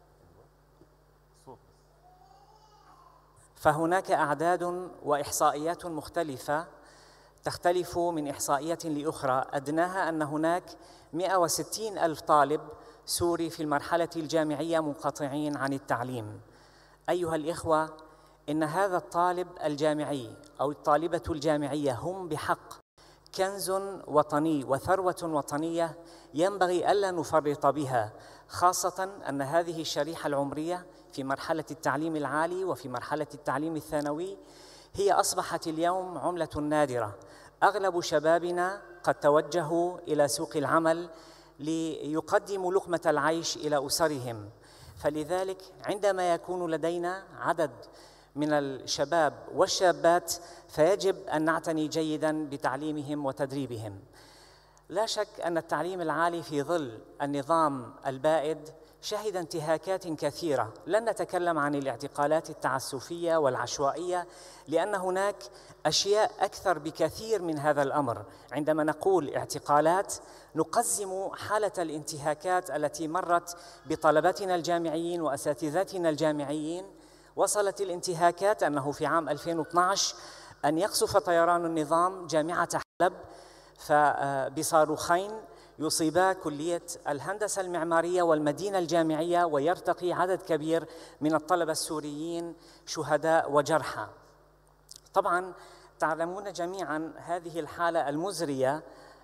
فهناك أعداد وإحصائيات مختلفة تختلف من إحصائية لأخرى، أدناها أن هناك مئة وستين ألف طالب سوري في المرحلة الجامعية منقطعين عن التعليم. أيها الإخوة، إن هذا الطالب الجامعي أو الطالبة الجامعية هم بحق كنز وطني وثروة وطنية ينبغي ألا نفرط بها، خاصة أن هذه الشريحة العمرية في مرحلة التعليم العالي وفي مرحلة التعليم الثانوي هي أصبحت اليوم عملة نادرة. أغلب شبابنا قد توجهوا إلى سوق العمل ليقدموا لقمة العيش إلى أسرهم، فلذلك عندما يكون لدينا عدد من الشباب والشابات فيجب أن نعتني جيداً بتعليمهم وتدريبهم. لا شك أن التعليم العالي في ظل النظام البائد شهد انتهاكات كثيرة. لن نتكلم عن الاعتقالات التعسفية والعشوائية لأن هناك أشياء أكثر بكثير من هذا الأمر. عندما نقول اعتقالات نقزم حالة الانتهاكات التي مرت بطلبتنا الجامعيين وأساتذتنا الجامعيين. وصلت الانتهاكات أنه في عام ألفين واثناشر أن يقصف طيران النظام جامعة حلب بصاروخين يصيبا كلية الهندسة المعمارية والمدينة الجامعية، ويرتقي عدد كبير من الطلبة السوريين شهداء وجرحى. طبعاً تعلمون جميعاً هذه الحالة المزرية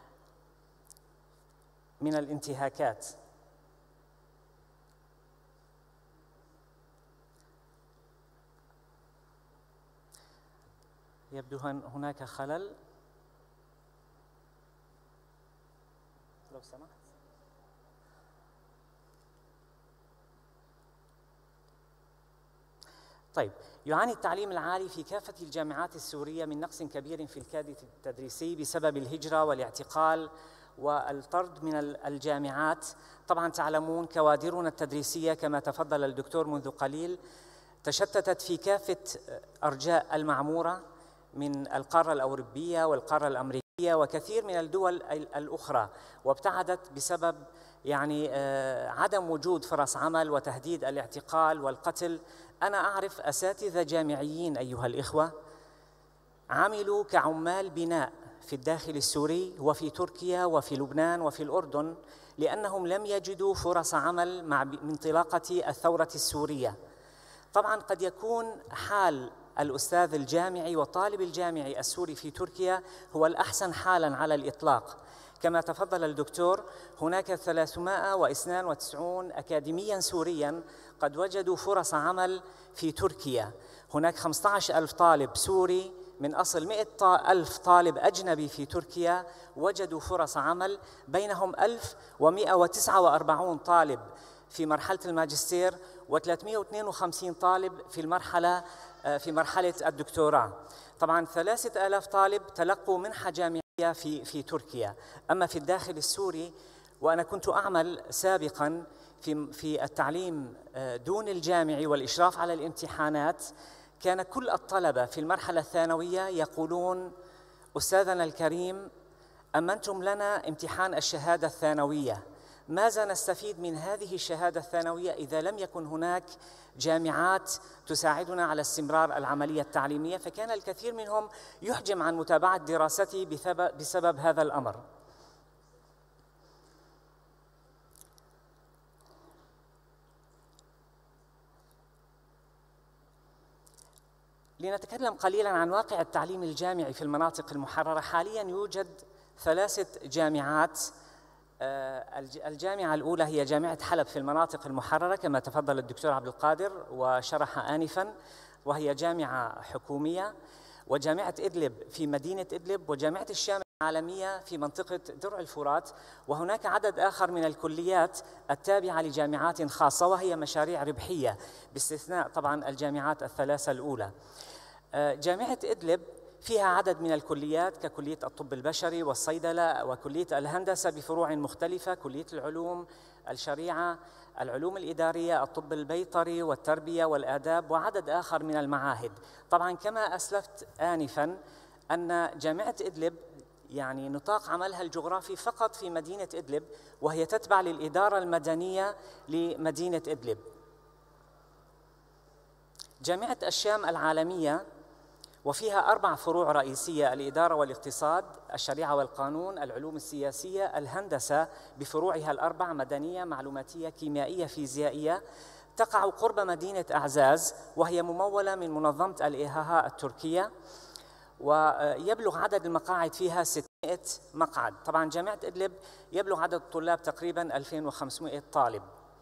من الانتهاكات. يبدو هناك خلل، لو سمحت. طيب، يعاني التعليم العالي في كافة الجامعات السورية من نقص كبير في الكادر التدريسي بسبب الهجرة والاعتقال والطرد من الجامعات. طبعا تعلمون كوادرنا التدريسية كما تفضل الدكتور منذ قليل تشتتت في كافة أرجاء المعمورة من القارة الأوروبية والقارة الأمريكية وكثير من الدول الأخرى، وابتعدت بسبب يعني عدم وجود فرص عمل وتهديد الاعتقال والقتل. أنا أعرف أساتذة جامعيين أيها الإخوة عملوا كعمال بناء في الداخل السوري وفي تركيا وفي لبنان وفي الأردن لأنهم لم يجدوا فرص عمل مع انطلاقة الثورة السورية. طبعاً قد يكون حال الأستاذ الجامعي والطالب الجامعي السوري في تركيا هو الأحسن حالاً على الإطلاق. كما تفضل الدكتور، هناك ثلاثمائة واثنين وتسعين أكاديمياً سورياً قد وجدوا فرص عمل في تركيا. هناك خمسة عشر ألف طالب سوري من أصل مئة ألف طالب أجنبي في تركيا وجدوا فرص عمل، بينهم ألف ومئة وتسعة وأربعين طالب في مرحلة الماجستير وثلاثمئة واثنين وخمسين طالب في المرحلة في مرحلة الدكتوراه. طبعاً ثلاثة آلاف طالب تلقوا منحة جامعية في في تركيا. أما في الداخل السوري، وأنا كنت أعمل سابقاً في في التعليم دون الجامعي والإشراف على الامتحانات، كان كل الطلبة في المرحلة الثانوية يقولون: أستاذنا الكريم، أمنتم لنا امتحان الشهادة الثانوية، ماذا نستفيد من هذه الشهادة الثانوية إذا لم يكن هناك جامعات تساعدنا على استمرار العملية التعليمية؟ فكان الكثير منهم يحجم عن متابعة دراسته بسبب هذا الأمر. لنتكلم قليلاً عن واقع التعليم الجامعي في المناطق المحررة. حالياً يوجد ثلاثة جامعات. الجامعة الأولى هي جامعة حلب في المناطق المحررة كما تفضل الدكتور عبد القادر وشرح آنفاً، وهي جامعة حكومية، وجامعة إدلب في مدينة إدلب، وجامعة الشام العالمية في منطقة درع الفرات، وهناك عدد آخر من الكليات التابعة لجامعات خاصة وهي مشاريع ربحية باستثناء طبعاً الجامعات الثلاثة الأولى. جامعة إدلب فيها عدد من الكليات ككلية الطب البشري والصيدلة وكلية الهندسة بفروع مختلفة، كلية العلوم، الشريعة، العلوم الإدارية، الطب البيطري والتربية والآداب، وعدد آخر من المعاهد. طبعاً كما أسلفت آنفاً أن جامعة إدلب يعني نطاق عملها الجغرافي فقط في مدينة إدلب، وهي تتبع للإدارة المدنية لمدينة إدلب. جامعة الشام العالمية وفيها أربع فروع رئيسية: الإدارة والاقتصاد، الشريعة والقانون، العلوم السياسية، الهندسة بفروعها الأربع: مدنية، معلوماتية، كيميائية، فيزيائية. تقع قرب مدينة أعزاز، وهي ممولة من منظمة الإيهاها التركية، ويبلغ عدد المقاعد فيها ستمائة مقعد. طبعا جامعة إدلب يبلغ عدد الطلاب تقريبا ألفين وخمسمائة طالب.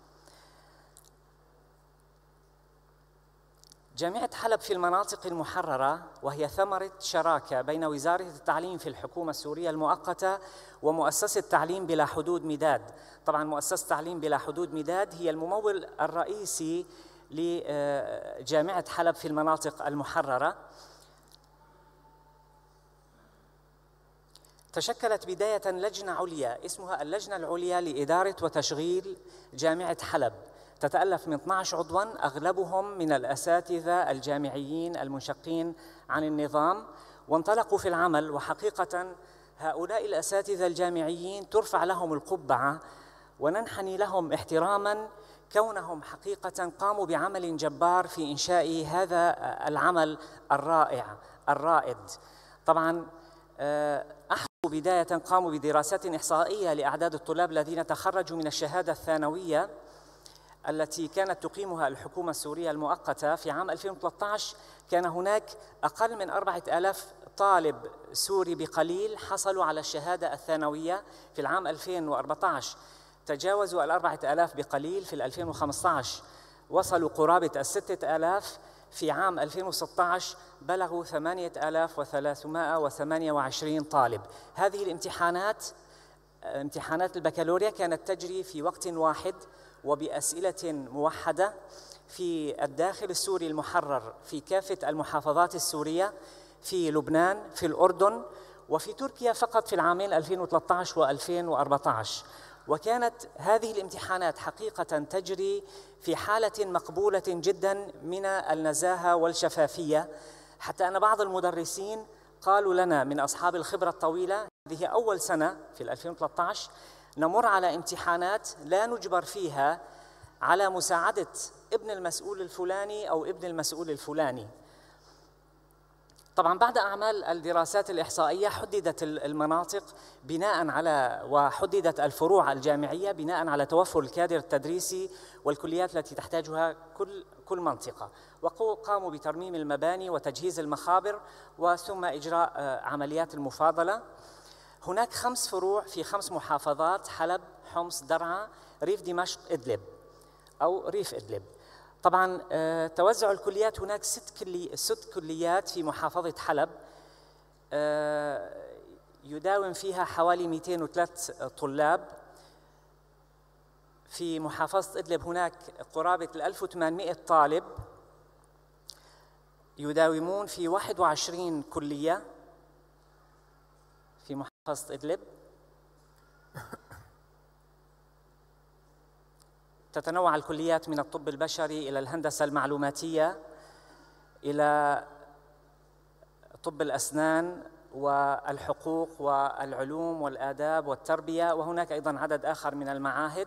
جامعة حلب في المناطق المحررة، وهي ثمرة شراكة بين وزارة التعليم في الحكومة السورية المؤقتة ومؤسسة تعليم بلا حدود مداد. طبعا مؤسسة تعليم بلا حدود مداد هي الممول الرئيسي لجامعة حلب في المناطق المحررة. تشكلت بداية لجنة عليا اسمها اللجنة العليا لإدارة وتشغيل جامعة حلب، تتألف من اثني عشر عضواً أغلبهم من الأساتذة الجامعيين المنشقين عن النظام، وانطلقوا في العمل. وحقيقة هؤلاء الأساتذة الجامعيين ترفع لهم القبعة وننحني لهم احتراماً، كونهم حقيقة قاموا بعمل جبار في إنشاء هذا العمل الرائع الرائد. طبعاً أحدثوا بداية قاموا بدراسات إحصائية لأعداد الطلاب الذين تخرجوا من الشهادة الثانوية التي كانت تقيمها الحكومة السورية المؤقتة. في عام ألفين وثلاثة عشر كان هناك أقل من أربعة آلاف طالب سوري بقليل حصلوا على الشهادة الثانوية. في العام ألفين وأربعة عشر تجاوزوا الأربعة آلاف بقليل. في ألفين وخمسة عشر وصلوا قرابة الستة آلاف. في عام ألفين وستة عشر بلغوا ثمانية آلاف وثلاثمائة وثمانية وعشرين طالب. هذه الامتحانات امتحانات البكالوريا كانت تجري في وقت واحد وبأسئلة موحدة في الداخل السوري المحرر في كافة المحافظات السورية، في لبنان، في الأردن، وفي تركيا فقط في العامين ألفين وثلاثة عشر وألفين وأربعة عشر. وكانت هذه الامتحانات حقيقة تجري في حالة مقبولة جدا من النزاهة والشفافية، حتى أن بعض المدرسين قالوا لنا من أصحاب الخبرة الطويلة هذه أول سنة في ألفين وثلاثة عشر نمر على امتحانات لا نجبر فيها على مساعدة ابن المسؤول الفلاني أو ابن المسؤول الفلاني. طبعا بعد أعمال الدراسات الإحصائية حددت المناطق بناء على وحددت الفروع الجامعية بناء على توفر الكادر التدريسي والكليات التي تحتاجها كل كل منطقة، وقاموا بترميم المباني وتجهيز المخابر وثم إجراء عمليات المفاضلة. هناك خمس فروع في خمس محافظات: حلب، حمص، درعا، ريف دمشق، إدلب أو ريف إدلب. طبعا توزع الكليات، هناك ست كلي ست كليات في محافظة حلب يداوم فيها حوالي مئتين وثلاثة طلاب. في محافظة إدلب هناك قرابة ألف وثمانمئة طالب يداومون في واحد وعشرين كلية في محافظة إدلب. تتنوع الكليات من الطب البشري إلى الهندسة المعلوماتية إلى طب الأسنان والحقوق والعلوم والآداب والتربية، وهناك أيضا عدد آخر من المعاهد.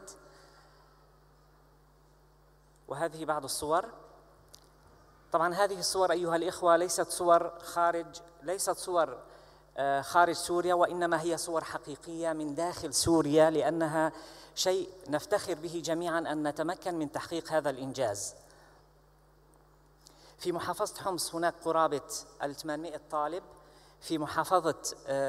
وهذه بعض الصور. طبعا هذه الصور أيها الإخوة ليست صور خارج ليست صور خارج سوريا، وإنما هي صور حقيقية من داخل سوريا، لأنها شيء نفتخر به جميعا أن نتمكن من تحقيق هذا الإنجاز. في محافظة حمص هناك قرابة ثمانمئة طالب. في محافظة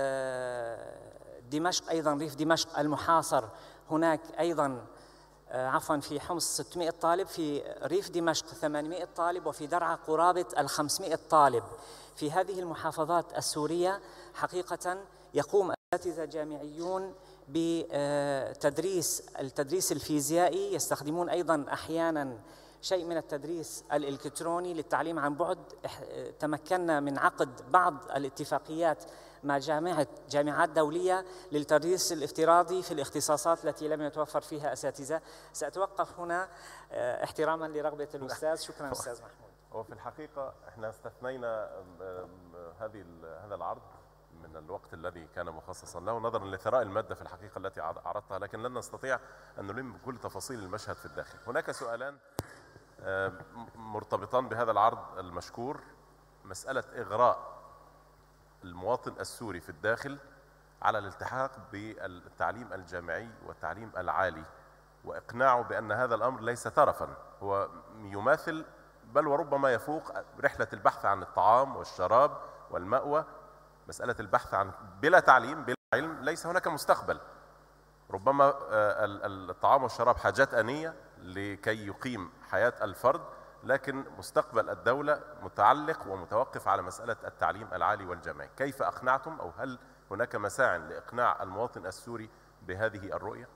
دمشق أيضا ريف دمشق المحاصر هناك أيضا عفوا في حمص ستمئة طالب، في ريف دمشق ثمانمئة طالب، وفي درعا قرابة الخمسمئة طالب. في هذه المحافظات السورية حقيقة يقوم أساتذة جامعيون بتدريس التدريس الفيزيائي، يستخدمون أيضا أحيانا شيء من التدريس الإلكتروني للتعليم عن بعد. تمكنا من عقد بعض الاتفاقيات مع جامعة جامعات دولية للتدريس الافتراضي في الاختصاصات التي لم يتوفر فيها أساتذة. سأتوقف هنا احتراما لرغبة الأستاذ. شكرا أستاذ محمود. وفي الحقيقة احنا استثنينا هذه هذا العرض من الوقت الذي كان مخصصا له نظرا لثراء المادة في الحقيقة التي عرضتها، لكن لن نستطيع أن نلم بكل تفاصيل المشهد في الداخل. هناك سؤالان مرتبطان بهذا العرض المشكور: مسألة إغراء المواطن السوري في الداخل على الالتحاق بالتعليم الجامعي والتعليم العالي، وإقناعه بأن هذا الأمر ليس ترفا، هو يماثل بل وربما يفوق رحلة البحث عن الطعام والشراب والمأوى. مسألة البحث عن بلا تعليم بلا علم ليس هناك مستقبل. ربما الطعام والشراب حاجات آنية لكي يقيم حياة الفرد، لكن مستقبل الدولة متعلق ومتوقف على مسألة التعليم العالي والجامعي. كيف أقنعتم، أو هل هناك مساع لإقناع المواطن السوري بهذه الرؤية؟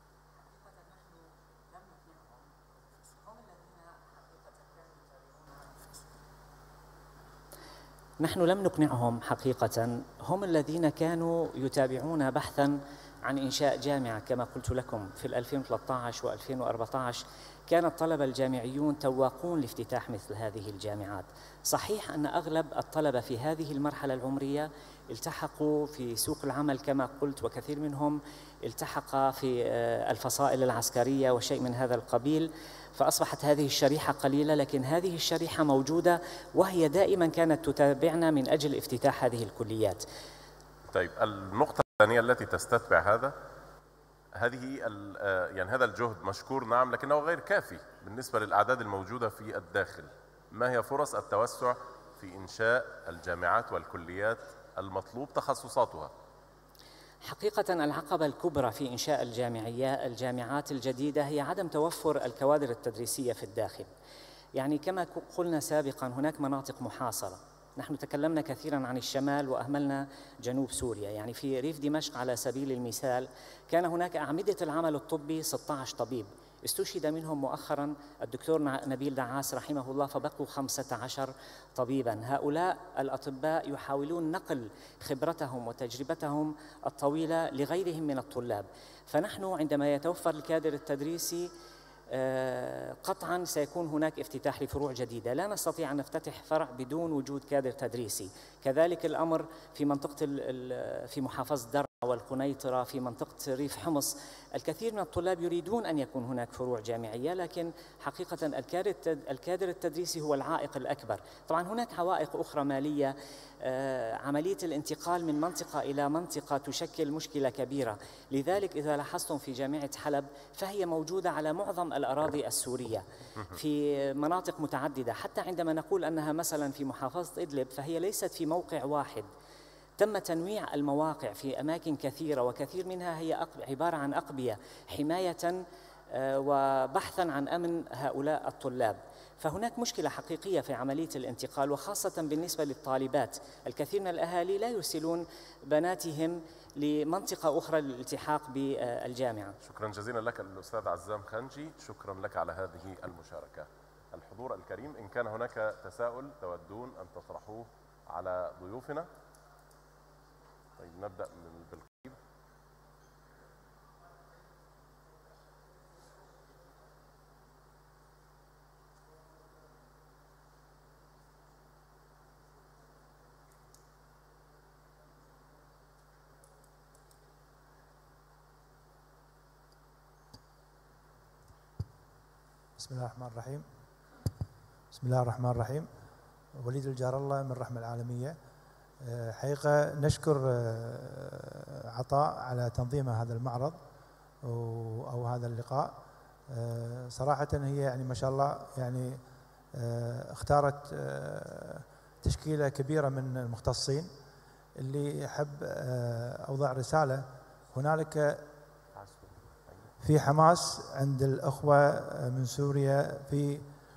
نحن لم نقنعهم حقيقة، هم الذين كانوا يتابعون بحثا عن إنشاء جامعة كما قلت لكم في ألفين وثلاثة عشر وألفين وأربعة عشر. كان الطلبة الجامعيون تواقون لافتتاح مثل هذه الجامعات. صحيح أن أغلب الطلبة في هذه المرحلة العمرية التحقوا في سوق العمل كما قلت، وكثير منهم التحق في الفصائل العسكرية وشيء من هذا القبيل، فأصبحت هذه الشريحة قليلة، لكن هذه الشريحة موجودة وهي دائما كانت تتابعنا من أجل افتتاح هذه الكليات. طيب، النقطة الثانية التي تستتبع هذا هذه يعني هذا الجهد مشكور نعم، لكنه غير كافي بالنسبة للأعداد الموجودة في الداخل. ما هي فرص التوسع في إنشاء الجامعات والكليات المطلوب تخصصاتها؟ حقيقة العقبة الكبرى في إنشاء الجامعية الجامعات الجديدة هي عدم توفر الكوادر التدريسية في الداخل. يعني كما قلنا سابقا هناك مناطق محاصرة. نحن تكلمنا كثيرا عن الشمال وأهملنا جنوب سوريا. يعني في ريف دمشق على سبيل المثال كان هناك أعمدة العمل الطبي ستة عشر طبيب، استشهد منهم مؤخرا الدكتور نبيل دعاس رحمه الله، فبقوا خمسة عشر طبيبا. هؤلاء الأطباء يحاولون نقل خبرتهم وتجربتهم الطويلة لغيرهم من الطلاب. فنحن عندما يتوفر الكادر التدريسي قطعا سيكون هناك افتتاح لفروع جديدة. لا نستطيع أن نفتتح فرع بدون وجود كادر تدريسي. كذلك الأمر في منطقة في محافظة درعا. والقنيطرة في منطقة ريف حمص. الكثير من الطلاب يريدون أن يكون هناك فروع جامعية، لكن حقيقة الكادر التدريسي هو العائق الأكبر. طبعا هناك عوائق أخرى مالية. عملية الانتقال من منطقة إلى منطقة تشكل مشكلة كبيرة، لذلك إذا لاحظتم في جامعة حلب فهي موجودة على معظم الأراضي السورية في مناطق متعددة، حتى عندما نقول أنها مثلا في محافظة إدلب فهي ليست في موقع واحد، تم تنويع المواقع في أماكن كثيرة، وكثير منها هي عبارة عن أقبية حماية وبحثا عن أمن هؤلاء الطلاب. فهناك مشكلة حقيقية في عملية الانتقال، وخاصة بالنسبة للطالبات. الكثير من الأهالي لا يرسلون بناتهم لمنطقة أخرى للالتحاق بالجامعة. شكرا جزيلا لك الأستاذ عزام خنجي، شكرا لك على هذه المشاركة. الحضور الكريم، إن كان هناك تساؤل تودون أن تطرحوه على ضيوفنا. طيب نبدأ من بالقريب. بسم الله الرحمن الرحيم. بسم الله الرحمن الرحيم. وليد الجار الله من الرحمة العالمية. حقيقة نشكر عطاء على تنظيم هذا المعرض أو هذا اللقاء. صراحة هي يعني ما شاء الله يعني اختارت تشكيلة كبيرة من المختصين. اللي أحب أوضع رسالة، هنالك في حماس عند الأخوة من سوريا في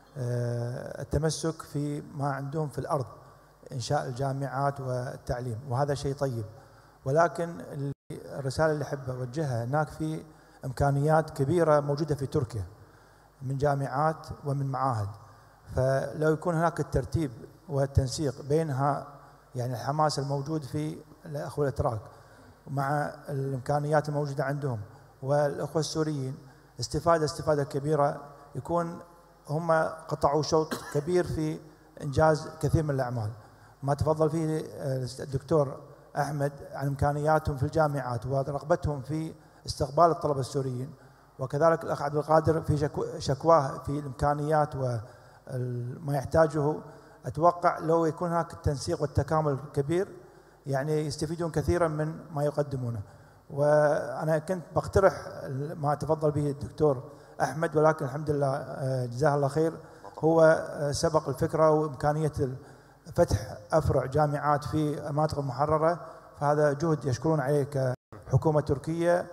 التمسك في ما عندهم في الأرض، إنشاء الجامعات والتعليم، وهذا شيء طيب. ولكن الرسالة اللي أحب أوجهها، هناك في إمكانيات كبيرة موجودة في تركيا من جامعات ومن معاهد، فلو يكون هناك الترتيب والتنسيق بينها، يعني الحماس الموجود في الأخوة الأتراك مع الإمكانيات الموجودة عندهم والأخوة السوريين، استفادة استفادة كبيرة، يكون هم قطعوا شوط كبير في إنجاز كثير من الأعمال. ما تفضل فيه الدكتور أحمد عن إمكانياتهم في الجامعات ورغبتهم في استقبال الطلبة السوريين، وكذلك الأخ عبد القادر في شكواه في الإمكانيات وما يحتاجه. أتوقع لو يكون هناك التنسيق والتكامل كبير، يعني يستفيدون كثيرا من ما يقدمونه. وأنا كنت بقترح ما تفضل به الدكتور أحمد، ولكن الحمد لله جزاه الله خير، هو سبق الفكرة وإمكانية فتح أفرع جامعات في المناطق المحررة، فهذا جهد يشكرون عليه كحكومة تركية.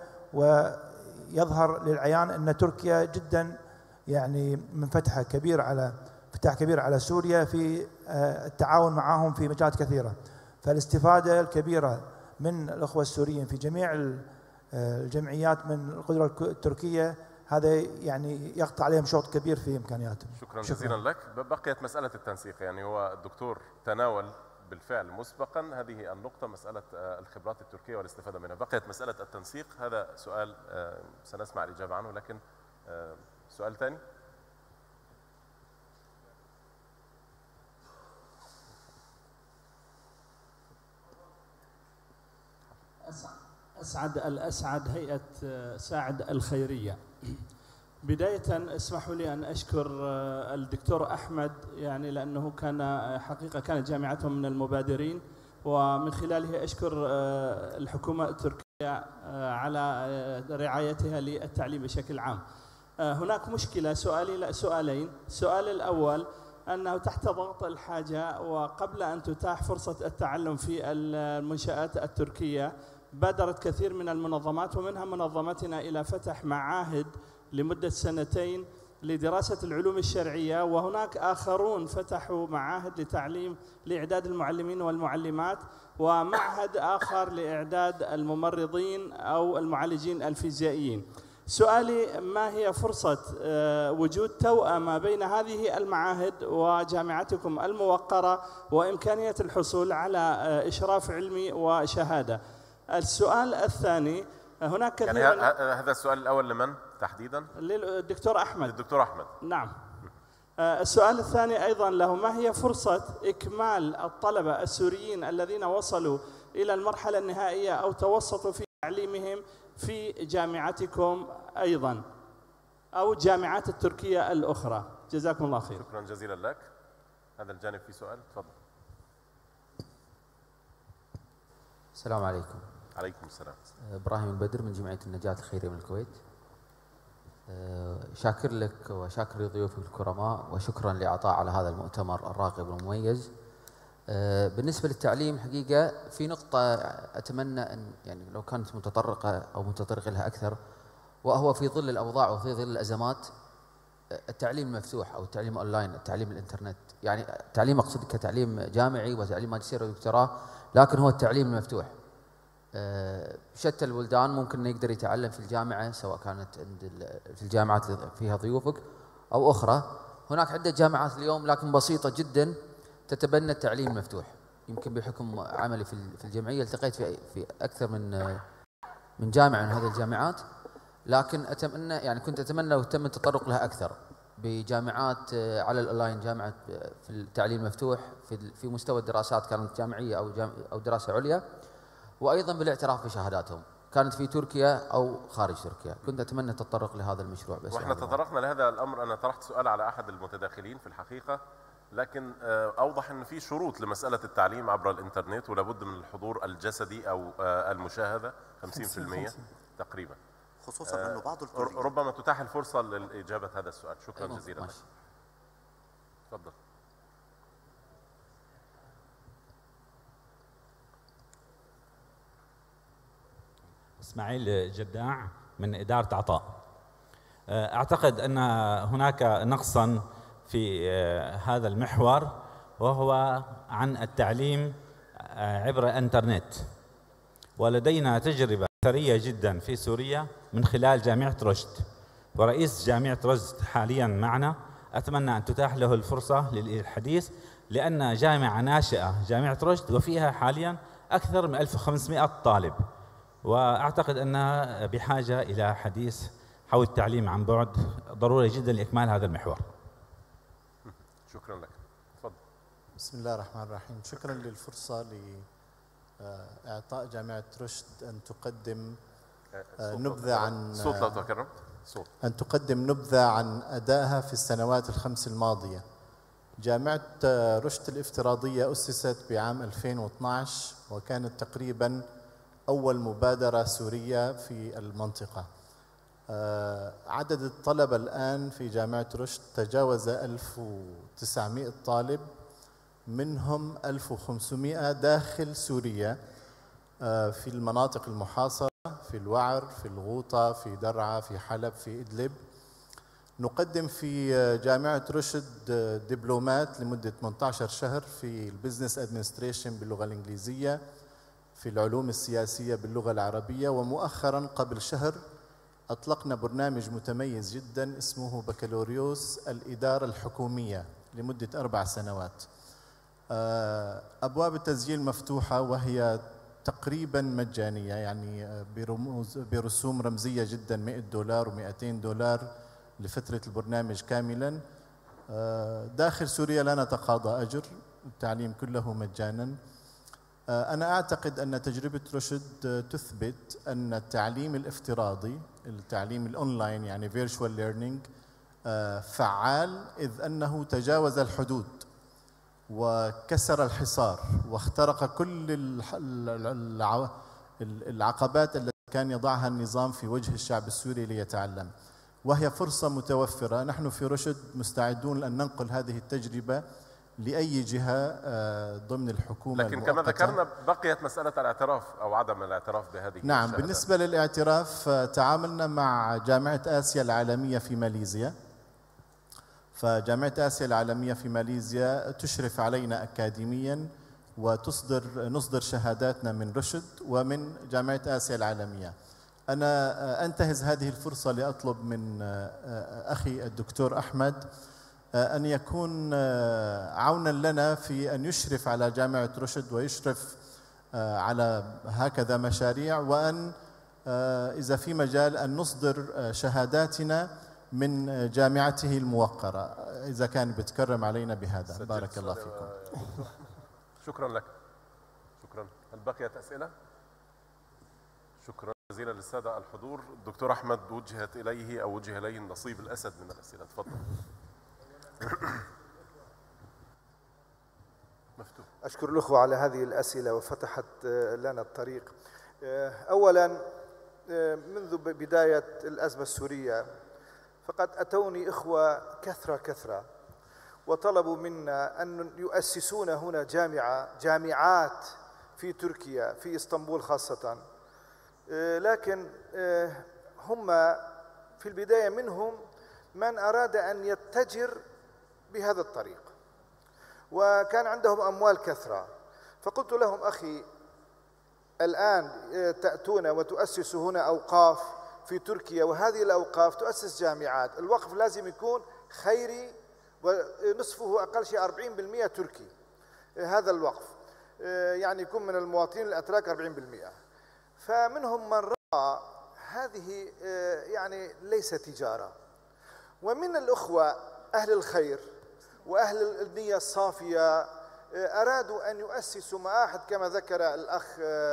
ويظهر للعيان أن تركيا جدا يعني من فتحة كبير على فتح كبير على سوريا في التعاون معهم في مجالات كثيرة. فالاستفادة الكبيرة من الأخوة السوريين في جميع الجمعيات من القدرة التركية، هذا يعني يقطع عليهم شوط كبير في إمكانياتهم. شكرا جزيلا لك. بقيت مسألة التنسيق، يعني هو الدكتور تناول بالفعل مسبقا هذه النقطة، مسألة الخبرات التركية والاستفادة منها. بقيت مسألة التنسيق، هذا سؤال سنسمع الإجابة عنه، لكن سؤال ثاني. أسعد الأسعد هيئة ساعد الخيرية. بداية اسمحوا لي أن أشكر الدكتور أحمد، يعني لأنه كان حقيقة كانت جامعته من المبادرين، ومن خلاله أشكر الحكومة التركية على رعايتها للتعليم بشكل عام. هناك مشكلة، سؤالي لا سؤالين. السؤال الأول أنه تحت ضغط الحاجة وقبل أن تتاح فرصة التعلم في المنشآت التركية، بادرت كثير من المنظمات ومنها منظمتنا إلى فتح معاهد لمدة سنتين لدراسة العلوم الشرعية، وهناك آخرون فتحوا معاهد لتعليم لإعداد المعلمين والمعلمات، ومعهد آخر لإعداد الممرضين أو المعالجين الفيزيائيين. سؤالي، ما هي فرصة وجود توأمة بين هذه المعاهد وجامعتكم الموقرة وإمكانية الحصول على إشراف علمي وشهادة؟ السؤال الثاني، هناك كثير يعني هذا السؤال الأول لمن تحديدا؟ للدكتور أحمد. للدكتور أحمد، نعم. السؤال الثاني أيضا له، ما هي فرصة إكمال الطلبة السوريين الذين وصلوا إلى المرحلة النهائية أو توسطوا في تعليمهم في جامعتكم أيضا أو الجامعات التركية الأخرى. جزاكم الله خير. شكرا جزيلا لك. هذا الجانب في سؤال، تفضل. السلام عليكم. عليكم السلام. إبراهيم البدر من جمعية النجاة الخيرية من الكويت. شاكر لك وشاكر لضيوفك الكرماء وشكرا لعطاء على هذا المؤتمر الراقي والمميز. بالنسبة للتعليم حقيقة في نقطة أتمنى أن يعني لو كانت متطرقة أو متطرق لها أكثر، وهو في ظل الأوضاع وفي ظل الأزمات التعليم المفتوح أو التعليم أونلاين، التعليم الإنترنت، يعني تعليم أقصد كتعليم جامعي وتعليم ماجستير ودكتوراه، لكن هو التعليم المفتوح. شتى البلدان ممكن أن يقدر يتعلم في الجامعة، سواء كانت عند في الجامعات فيها ضيوفك أو أخرى. هناك عدة جامعات اليوم لكن بسيطة جدا تتبنى التعليم المفتوح. يمكن بحكم عملي في الجمعية التقيت في في أكثر من من جامعة من هذه الجامعات، لكن أتمنى يعني كنت أتمنى لو تم التطرق لها أكثر بجامعات على الأونلاين، جامعة في التعليم المفتوح في في مستوى الدراسات كانت جامعية أو أو دراسة عليا، وأيضا بالاعتراف بشهاداتهم كانت في تركيا أو خارج تركيا. كنت أتمنى التطرق لهذا المشروع. بس وإحنا تطرقنا لهذا الأمر. أنا طرحت سؤال على أحد المتداخلين في الحقيقة، لكن أوضح أن في شروط لمسألة التعليم عبر الإنترنت ولابد من الحضور الجسدي أو المشاهدة خمسين بالمئة تقريبا، خصوصا أنه بعض الكليات ربما تتاح الفرصة لإجابة هذا السؤال. شكرا جزيلا لك. تفضل. إسماعيل جداع من إدارة عطاء. أعتقد أن هناك نقصا في هذا المحور، وهو عن التعليم عبر الإنترنت. ولدينا تجربة ثرية جدا في سوريا من خلال جامعة رشد، ورئيس جامعة رشد حاليا معنا. أتمنى أن تتاح له الفرصة للحديث، لأن جامعة ناشئة جامعة رشد وفيها حاليا أكثر من ألف وخمسمئة طالب، وأعتقد أنها بحاجة إلى حديث حول التعليم عن بعد، ضروري جدا لإكمال هذا المحور. شكرا لك. تفضل. بسم الله الرحمن الرحيم. شكرا للفرصة لإعطاء جامعة رشد أن تقدم نبذة عن صوت لو تكرم. صوت. أن تقدم نبذة عن أدائها في السنوات الخمس الماضية. جامعة رشد الافتراضية أسست بعام ألفين واثنعش، وكانت تقريبا أول مبادرة سورية في المنطقة. عدد الطلبة الآن في جامعة رشد تجاوز ألف وتسعمئة طالب، منهم ألف وخمسمئة داخل سوريا في المناطق المحاصرة، في الوعر، في الغوطة، في درعا، في حلب، في إدلب. نقدم في جامعة رشد دبلومات لمدة ثمانية عشر شهر في البزنس ادمنستريشن باللغة الإنجليزية، في العلوم السياسية باللغة العربية، ومؤخرا قبل شهر أطلقنا برنامج متميز جدا اسمه بكالوريوس الإدارة الحكومية لمدة أربع سنوات. أبواب التسجيل مفتوحة وهي تقريبا مجانية، يعني برموز برسوم رمزية جدا، مئة دولار ومئتين دولار لفترة البرنامج كاملا. داخل سوريا لا نتقاضى أجر، التعليم كله مجانا. أنا أعتقد أن تجربة رشد تثبت أن التعليم الافتراضي، التعليم الأونلاين يعني virtual learning فعال، إذ أنه تجاوز الحدود وكسر الحصار واخترق كل العقبات التي كان يضعها النظام في وجه الشعب السوري ليتعلم، وهي فرصة متوفرة. نحن في رشد مستعدون أن ننقل هذه التجربة لأي جهة ضمن الحكومة لكن المؤقتة. كما ذكرنا بقيت مسألة الاعتراف أو عدم الاعتراف بهذه نعم الشهادات. بالنسبة للاعتراف تعاملنا مع جامعة آسيا العالمية في ماليزيا. فجامعة آسيا العالمية في ماليزيا تشرف علينا أكاديميا وتصدر نصدر شهاداتنا من رشد ومن جامعة آسيا العالمية. أنا أنتهز هذه الفرصة لأطلب من أخي الدكتور أحمد أن يكون عونا لنا في أن يشرف على جامعة رشد ويشرف على هكذا مشاريع، وأن إذا في مجال أن نصدر شهاداتنا من جامعته الموقرة إذا كان بيتكرم علينا بهذا. بارك الله فيكم. شكرا لك. شكرا. هل بقيت أسئلة؟ شكرا جزيلا للسادة الحضور. الدكتور أحمد وجهت إليه أو وجه إليه نصيب الأسد من الأسئلة، تفضل. مفتوح. أشكر الأخوة على هذه الأسئلة وفتحت لنا الطريق. أولا منذ بداية الأزمة السورية فقد أتوني إخوة كثرة كثرة وطلبوا منا أن يؤسسون هنا جامعة جامعات في تركيا في إسطنبول خاصة، لكن هم في البداية منهم من أراد أن يتجر بهذا الطريق وكان عندهم أموال كثرة، فقلت لهم أخي الآن تأتون وتؤسسوا هنا أوقاف في تركيا وهذه الأوقاف تؤسس جامعات، الوقف لازم يكون خيري ونصفه أقل شيء أربعين بالمئة تركي، هذا الوقف يعني يكون من المواطنين الأتراك أربعين بالمئة. فمنهم من رأى هذه يعني ليس تجارة، ومن الأخوة أهل الخير وأهل النية الصافية أرادوا أن يؤسسوا معاهد كما ذكر الأخ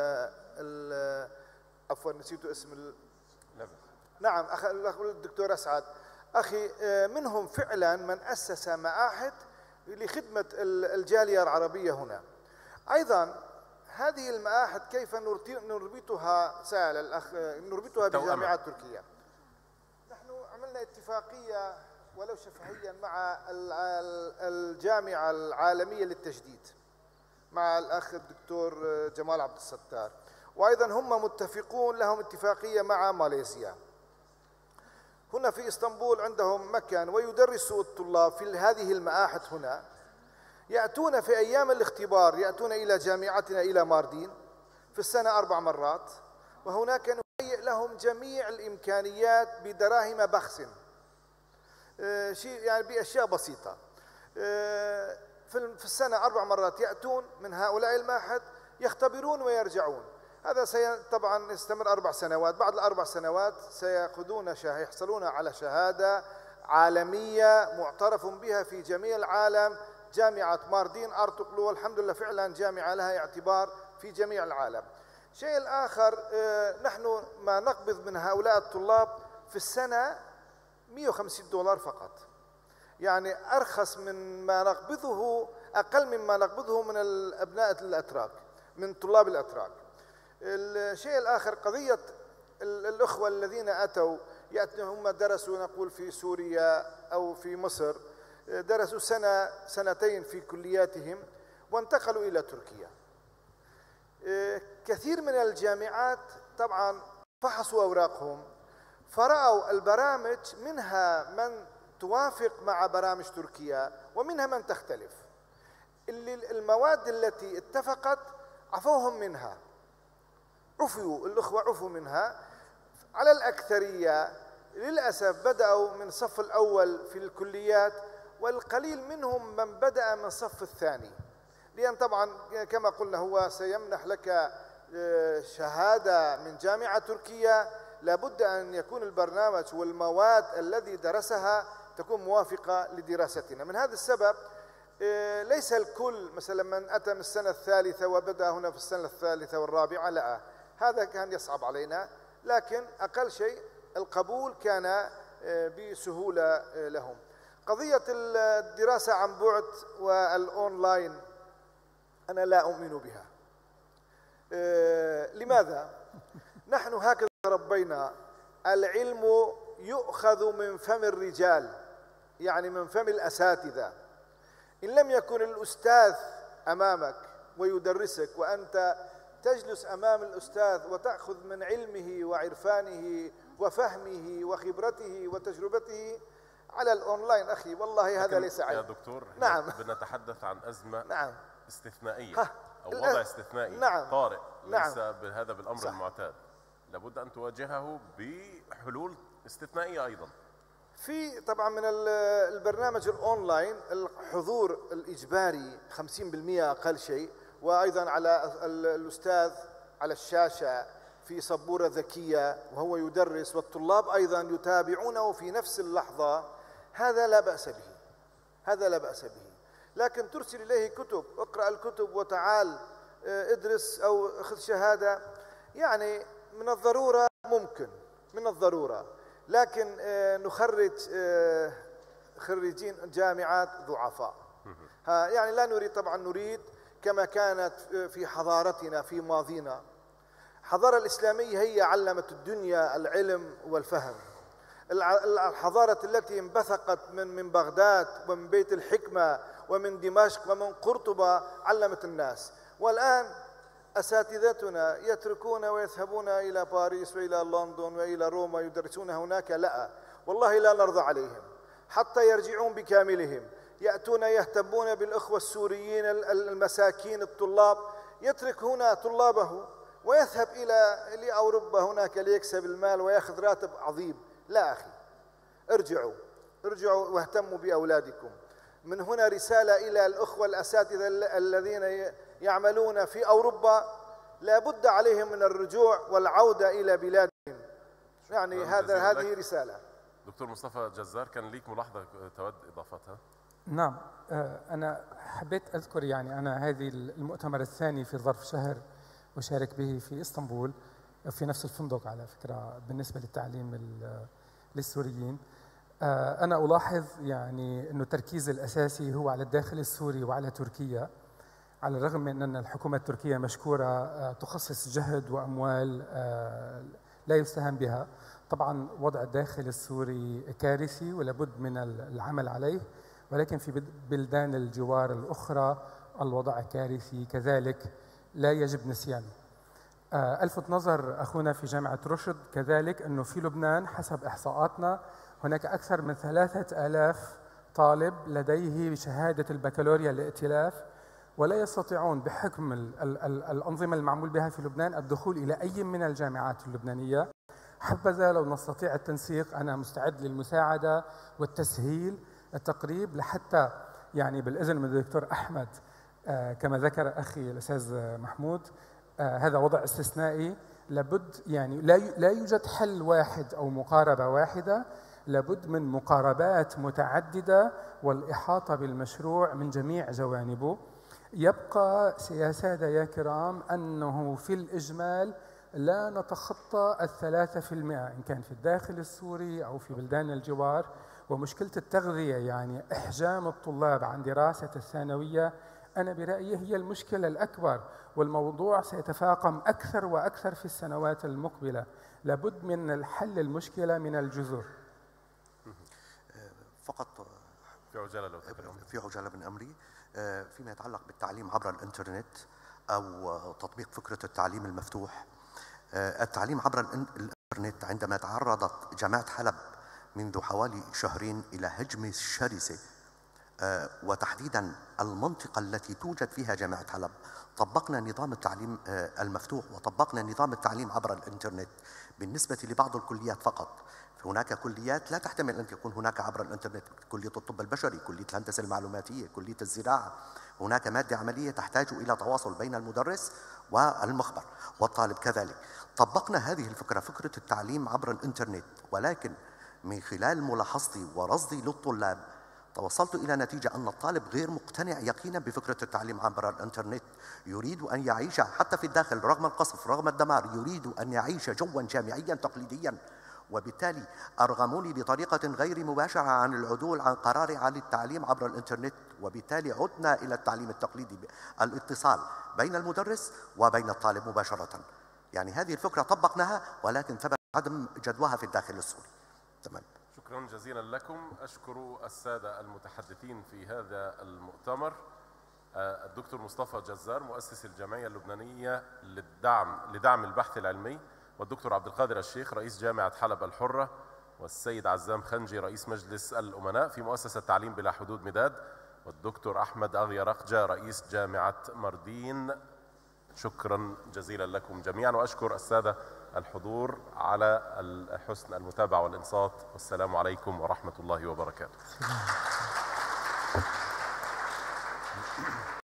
عفوا نسيت اسم ال... نعم أخ الدكتور أسعد أخي، منهم فعلا من أسس معاهد لخدمة الجالية العربية هنا. أيضا هذه المعاهد كيف نربطها سأل الأخ نربطها بجامعات تركيا. نحن عملنا اتفاقية ولو شفهيا مع الجامعة العالمية للتجديد مع الأخ الدكتور جمال عبد الستار، وأيضا هم متفقون لهم اتفاقية مع ماليزيا. هنا في إسطنبول عندهم مكان ويدرسوا الطلاب في هذه المعاهد هنا، يأتون في أيام الاختبار يأتون إلى جامعتنا إلى ماردين في السنة أربع مرات، وهناك نهيئ لهم جميع الإمكانيات بدراهم بخس، شيء يعني بأشياء بسيطة. في السنة أربع مرات يأتون من هؤلاء المعهد يختبرون ويرجعون. هذا سي طبعا يستمر أربع سنوات، بعد الأربع سنوات سيأخذون شهادة يحصلون على شهادة عالمية معترف بها في جميع العالم، جامعة ماردين أرطغرل، والحمد لله فعلا جامعة لها اعتبار في جميع العالم. شيء الآخر نحن ما نقبض من هؤلاء الطلاب في السنة مئة وخمسين دولار فقط، يعني أرخص من ما نقبضه أقل مما نقبضه من الأبناء الأتراك من طلاب الأتراك. الشيء الآخر قضية الأخوة الذين أتوا يأتوا هم درسوا نقول في سوريا أو في مصر، درسوا سنة سنتين في كلياتهم وانتقلوا إلى تركيا. كثير من الجامعات طبعا فحصوا أوراقهم فرأوا البرامج منها من توافق مع برامج تركيا ومنها من تختلف. اللي المواد التي اتفقت عفوهم منها، عفوا الأخوة عفوا منها. على الأكثرية للأسف بدأوا من الصف الأول في الكليات، والقليل منهم من بدأ من الصف الثاني، لأن طبعا كما قلنا هو سيمنح لك شهادة من جامعة تركيا، لابد أن يكون البرنامج والمواد الذي درسها تكون موافقة لدراستنا. من هذا السبب ليس الكل مثلا من أتى من السنة الثالثة وبدأ هنا في السنة الثالثة والرابعة، لا، هذا كان يصعب علينا، لكن أقل شيء القبول كان بسهولة لهم. قضية الدراسة عن بعد والأونلاين أنا لا أؤمن بها. لماذا؟ نحن هكذا ربينا، العلم يؤخذ من فم الرجال، يعني من فم الأساتذة. إن لم يكن الأستاذ أمامك ويدرسك وأنت تجلس أمام الأستاذ وتأخذ من علمه وعرفانه وفهمه وخبرته وتجربته على الأونلاين أخي والله هذا ليس علم. يا دكتور نعم بنتحدث عن أزمة نعم استثنائية أو وضع استثنائي نعم طارئ ليس نعم بهذا بالأمر صح. المعتاد، لابد أن تواجهه بحلول استثنائية أيضا. في طبعا من البرنامج الأونلاين الحضور الإجباري خمسين بالمئة أقل شيء، وأيضا على الأستاذ على الشاشة في سبورة ذكية وهو يدرس، والطلاب أيضا يتابعونه في نفس اللحظة، هذا لا بأس به، هذا لا بأس به. لكن ترسل إليه كتب، اقرأ الكتب وتعال ادرس أو خذ شهادة، يعني من الضرورة ممكن، من الضرورة، لكن نخرج خريجين جامعات ضعفاء. يعني لا نريد، طبعا نريد كما كانت في حضارتنا في ماضينا. الحضارة الإسلامية هي علمت الدنيا العلم والفهم. الحضارة التي انبثقت من من بغداد ومن بيت الحكمة ومن دمشق ومن قرطبة علمت الناس، والآن أساتذتنا يتركون ويذهبون إلى باريس وإلى لندن وإلى روما يدرسون هناك. لا والله لا نرضى عليهم حتى يرجعون بكاملهم، يأتون يهتمون بالأخوة السوريين المساكين الطلاب، يترك هنا طلابه ويذهب إلى لأوروبا هناك ليكسب المال ويأخذ راتب عظيم. لا أخي، ارجعوا ارجعوا واهتموا بأولادكم. من هنا رسالة إلى الأخوة الأساتذة الذين يعملون في أوروبا، لا بد عليهم من الرجوع والعودة إلى بلادهم. يعني هذا هذه رسالة. دكتور مصطفى جزار، كان ليك ملاحظة تود إضافتها؟ نعم، أنا حبيت أذكر يعني أنا هذه المؤتمر الثاني في ظرف شهر أشارك به في إسطنبول، في نفس الفندق على فكرة بالنسبة للتعليم للسوريين. أنا ألاحظ يعني أنه التركيز الأساسي هو على الداخل السوري وعلى تركيا، على الرغم من أن الحكومة التركية مشكورة تخصص جهد وأموال لا يستهان بها. طبعا وضع الداخل السوري كارثي ولابد من العمل عليه، ولكن في بلدان الجوار الأخرى الوضع كارثي كذلك لا يجب نسيانه. ألفت نظر أخونا في جامعة رشد كذلك أنه في لبنان حسب إحصاءاتنا هناك أكثر من ثلاثة آلاف طالب لديه شهادة البكالوريا الائتلاف، ولا يستطيعون بحكم ال ال ال الأنظمة المعمول بها في لبنان الدخول إلى أي من الجامعات اللبنانية. حبذا لو نستطيع التنسيق، أنا مستعد للمساعدة والتسهيل التقريب لحتى يعني بالإذن من الدكتور أحمد آه كما ذكر أخي الأستاذ محمود، آه هذا وضع استثنائي، لابد يعني لا لا يوجد حل واحد أو مقاربة واحدة، لابد من مقاربات متعددة والإحاطة بالمشروع من جميع جوانبه. يبقى سياسة يا كرام أنه في الإجمال لا نتخطى الثلاثة في المئة إن كان في الداخل السوري أو في بلدان الجوار. ومشكلة التغذية يعني إحجام الطلاب عن دراسة الثانوية أنا برأيي هي المشكلة الأكبر، والموضوع سيتفاقم أكثر وأكثر في السنوات المقبلة. لابد من الحل المشكلة من الجذور. فقط في عجالة لو تكرم. في عجالة من أمري فيما يتعلق بالتعليم عبر الإنترنت أو تطبيق فكرة التعليم المفتوح. التعليم عبر الإنترنت عندما تعرضت جامعة حلب منذ حوالي شهرين إلى هجمة شرسة، وتحديدا المنطقة التي توجد فيها جامعة حلب، طبقنا نظام التعليم المفتوح وطبقنا نظام التعليم عبر الإنترنت بالنسبة لبعض الكليات فقط. هناك كليات لا تحتمل أن يكون هناك عبر الإنترنت، كلية الطب البشري، كلية الهندسة المعلوماتية، كلية الزراعة. هناك مادة عملية تحتاج إلى تواصل بين المدرس والمخبر والطالب كذلك. طبقنا هذه الفكرة، فكرة التعليم عبر الإنترنت، ولكن من خلال ملاحظتي ورصدي للطلاب توصلت إلى نتيجة أن الطالب غير مقتنع يقينا بفكرة التعليم عبر الإنترنت، يريد أن يعيش حتى في الداخل رغم القصف رغم الدمار، يريد أن يعيش جوا جامعيا تقليديا، وبالتالي أرغموني بطريقة غير مباشرة عن العدول عن قراري عن التعليم عبر الإنترنت، وبالتالي عدنا إلى التعليم التقليدي، الاتصال بين المدرس وبين الطالب مباشرة. يعني هذه الفكرة طبقناها، ولكن ثبت عدم جدواها في الداخل السوري. تمام. شكرا جزيلا لكم. أشكر السادة المتحدثين في هذا المؤتمر، الدكتور مصطفى جزار مؤسس الجمعية اللبنانية للدعم لدعم البحث العلمي، والدكتور عبد القادر الشيخ رئيس جامعة حلب الحرة، والسيد عزام خنجي رئيس مجلس الأمناء في مؤسسة تعليم بلا حدود مداد، والدكتور أحمد أغيا رقجة رئيس جامعة مردين. شكرا جزيلا لكم جميعا، وأشكر السادة الحضور على حسن المتابعة والإنصات، والسلام عليكم ورحمة الله وبركاته.